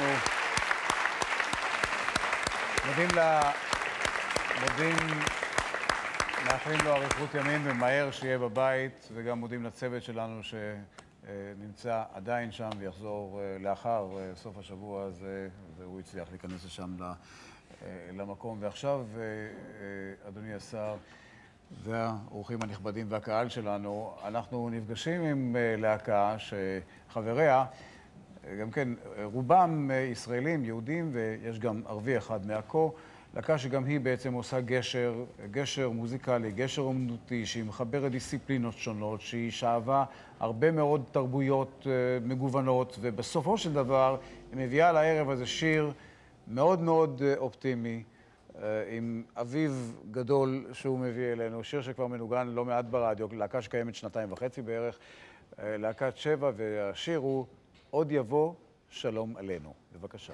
מודים מאחלים לו אריכות ימים ומהר שיהיה בבית, וגם מודים לצוות שלנו שנמצא עדיין שם ויחזור לאחר סוף השבוע הזה, והוא הצליח להיכנס לשם למקום. ועכשיו, אדוני השר והאורחים הנכבדים והקהל שלנו, אנחנו נפגשים עם להקה שחבריה, גם כן, רובם ישראלים, יהודים, ויש גם ערבי אחד מעכו, להקה שגם היא בעצם עושה גשר מוזיקלי, גשר אומנותי, שהיא מחברת דיסציפלינות שונות, שהיא שאבה הרבה מאוד תרבויות מגוונות, ובסופו של דבר היא מביאה לערב הזה שיר מאוד מאוד אופטימי, עם אביב גדול שהוא מביא אלינו, שיר שכבר מנוגן לא מעט ברדיו, להקה שקיימת 2.5 בערך, להקת 7, והשיר הוא עוד יבוא שלום עלינו. בבקשה.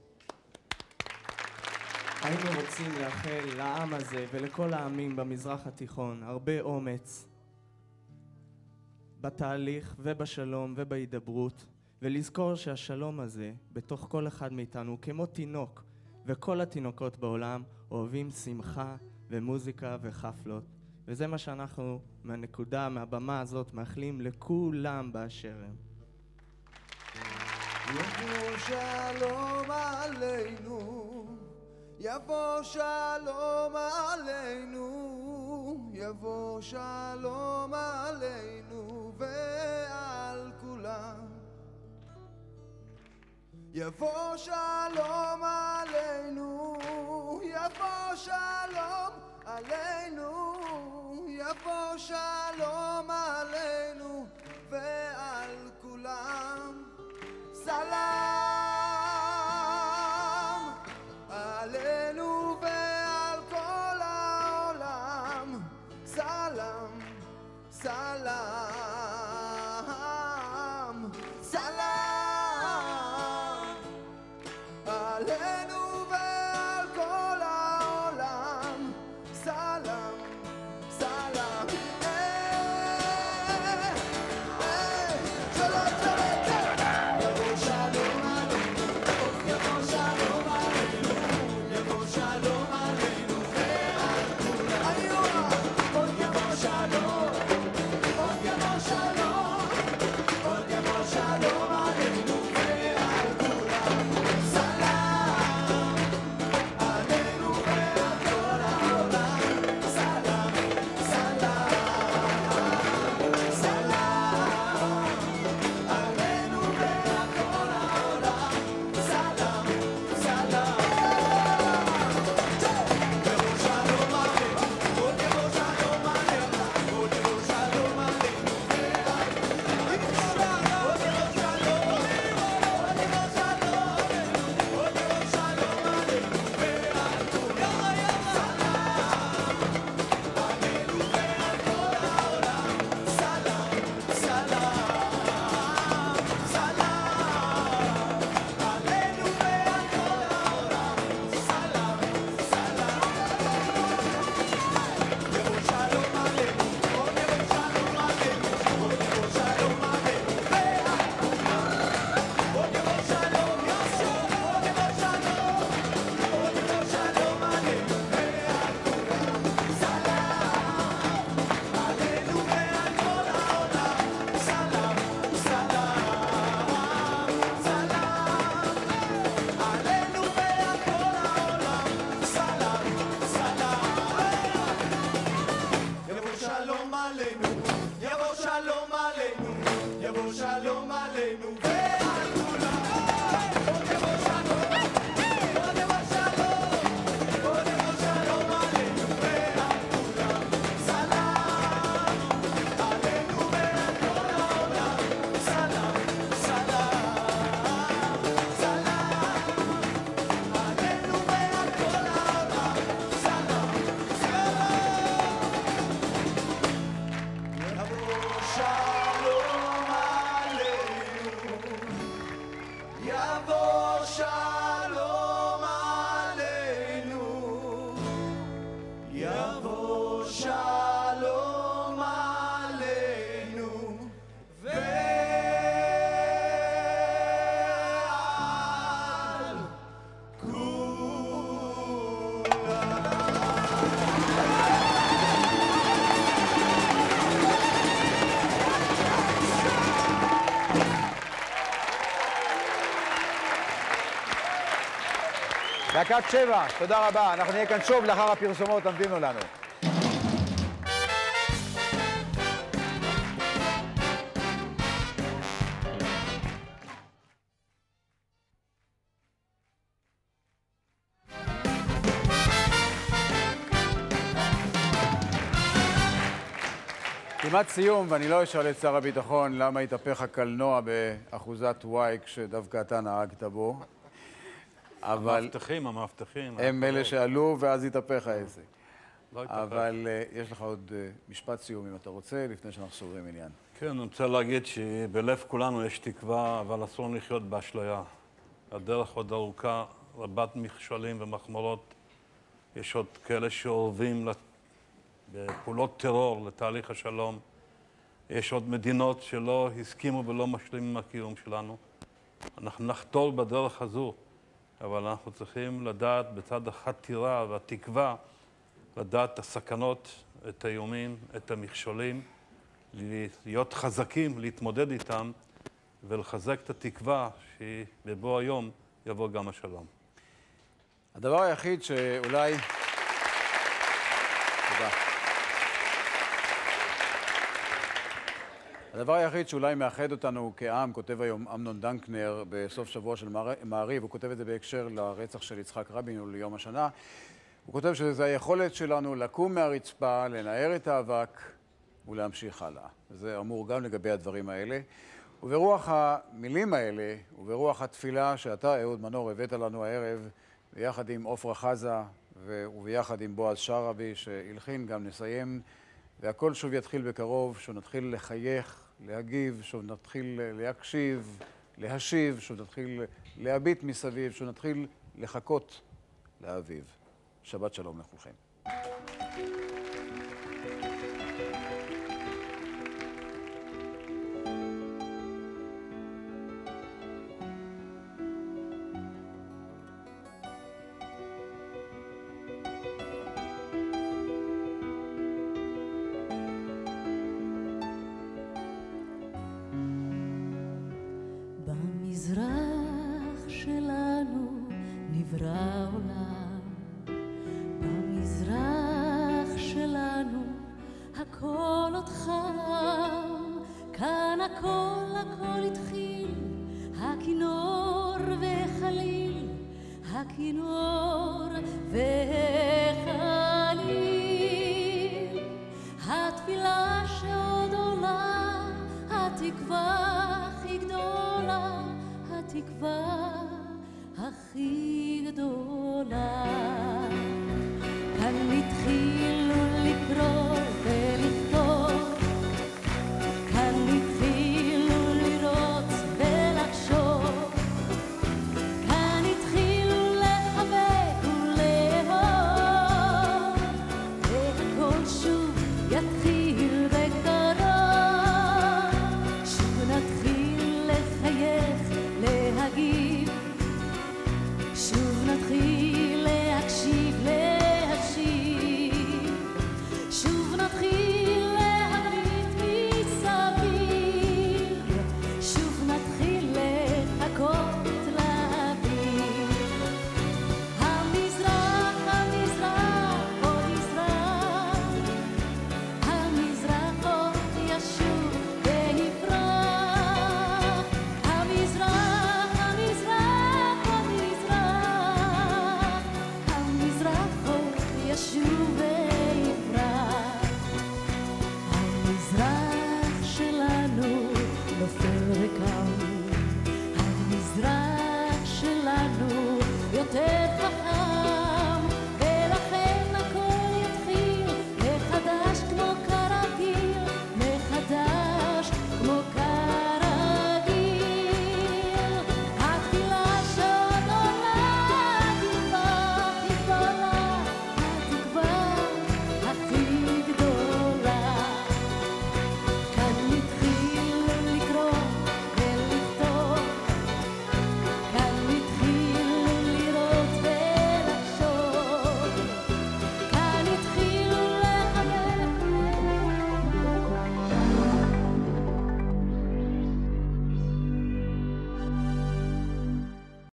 היינו רוצים לאחל לעם הזה ולכל העמים במזרח התיכון הרבה אומץ בתהליך ובשלום ובהידברות, ולזכור שהשלום הזה בתוך כל אחד מאיתנו הוא כמו תינוק, וכל התינוקות בעולם אוהבים שמחה ומוזיקה וחפלות, וזה מה שאנחנו מהבמה הזאת מאחלים לכולם באשר הם. יבוא שלום עלינו, יבוא שלום עלינו, יבוא שלום עלינו ועל כולם. יבוא שלום עלינו, יבוא שלום עלינו, יבוא שלום עלינו ועל כולם. סלם עלינו ועל כל העולם. סלם, סלם, סלם עלינו ועל כל העולם. סלם, סלם. שלום, להקת 7, תודה רבה. אנחנו נהיה כאן שוב לאחר הפרסומות, תמתינו לנו. כמעט סיום, ואני לא אשאל את שר הביטחון למה התהפך הקלנוע באחוזת Y כשדווקא אתה נהגת בו. אבל המאבטחים. הם אלה שעלו ואז התהפך העסק. לא התהפך. אבל יש לך עוד משפט סיום אם אתה רוצה, לפני שאנחנו סוגרים עניין. כן, אני רוצה להגיד שבלב כולנו יש תקווה, אבל אסור לחיות באשליה. הדרך עוד ארוכה, רבת מכשולים ומחמרות. יש עוד כאלה שאורבים בפעולות טרור לתהליך השלום. יש עוד מדינות שלא הסכימו ולא משלימים עם הקיום שלנו. אנחנו נחתור בדרך הזו, אבל אנחנו צריכים לדעת בצד החתירה והתקווה, לדעת את הסכנות, את האיומים, את המכשולים, להיות חזקים, להתמודד איתם, ולחזק את התקווה שבבוא היום יבוא גם השלום. הדבר היחיד שאולי... תודה. הדבר היחיד שאולי מאחד אותנו כעם, כותב היום אמנון דנקנר בסוף שבוע של מעריב, הוא כותב את זה בהקשר לרצח של יצחק רבין וליום השנה. הוא כותב שזה היכולת שלנו לקום מהרצפה, לנער את האבק ולהמשיך הלאה. וזה אמור גם לגבי הדברים האלה. וברוח המילים האלה, וברוח התפילה שאתה, אהוד מנור, הבאת לנו הערב, ביחד עם עופרה חזה וביחד עם בועז שרעבי, שהלחין, גם נסיים, והכל שוב יתחיל בקרוב, שנתחיל לחייך, להגיב, שנתחיל להקשיב, להשיב, שנתחיל להביט מסביב, שנתחיל לחכות לאביב. שבת שלום לכולכם. במזרח שלנו נברא עולם, במזרח שלנו הכל עוד חם, כאן הכל התחיל, הכינור וחליל, הכינור וחליל, התפילה שעוד עולה, התקווה הכי גדולה, התקווה הכי גדולה. כאן התחילו לקרוא ולכתוב, כאן התחילו לראות ולחשוב, כאן התחילו לחבק ולאהוב, והכל שוב יתחיל בקרוב, שוב נתחיל לחייך, להגיב, שוב נתחיל להקשיב, שוב נתחיל להביט מסביב, שוב נתחיל לחכות לאביב. המזרח, המזרח עוד יזרח, המזרח עוד ישוב ויפרח, המזרח, המזרח עוד יזרח, המזרח עוד ישוב ויפרח. המזרח שלנו נופל וקם, המזרח שלנו יותר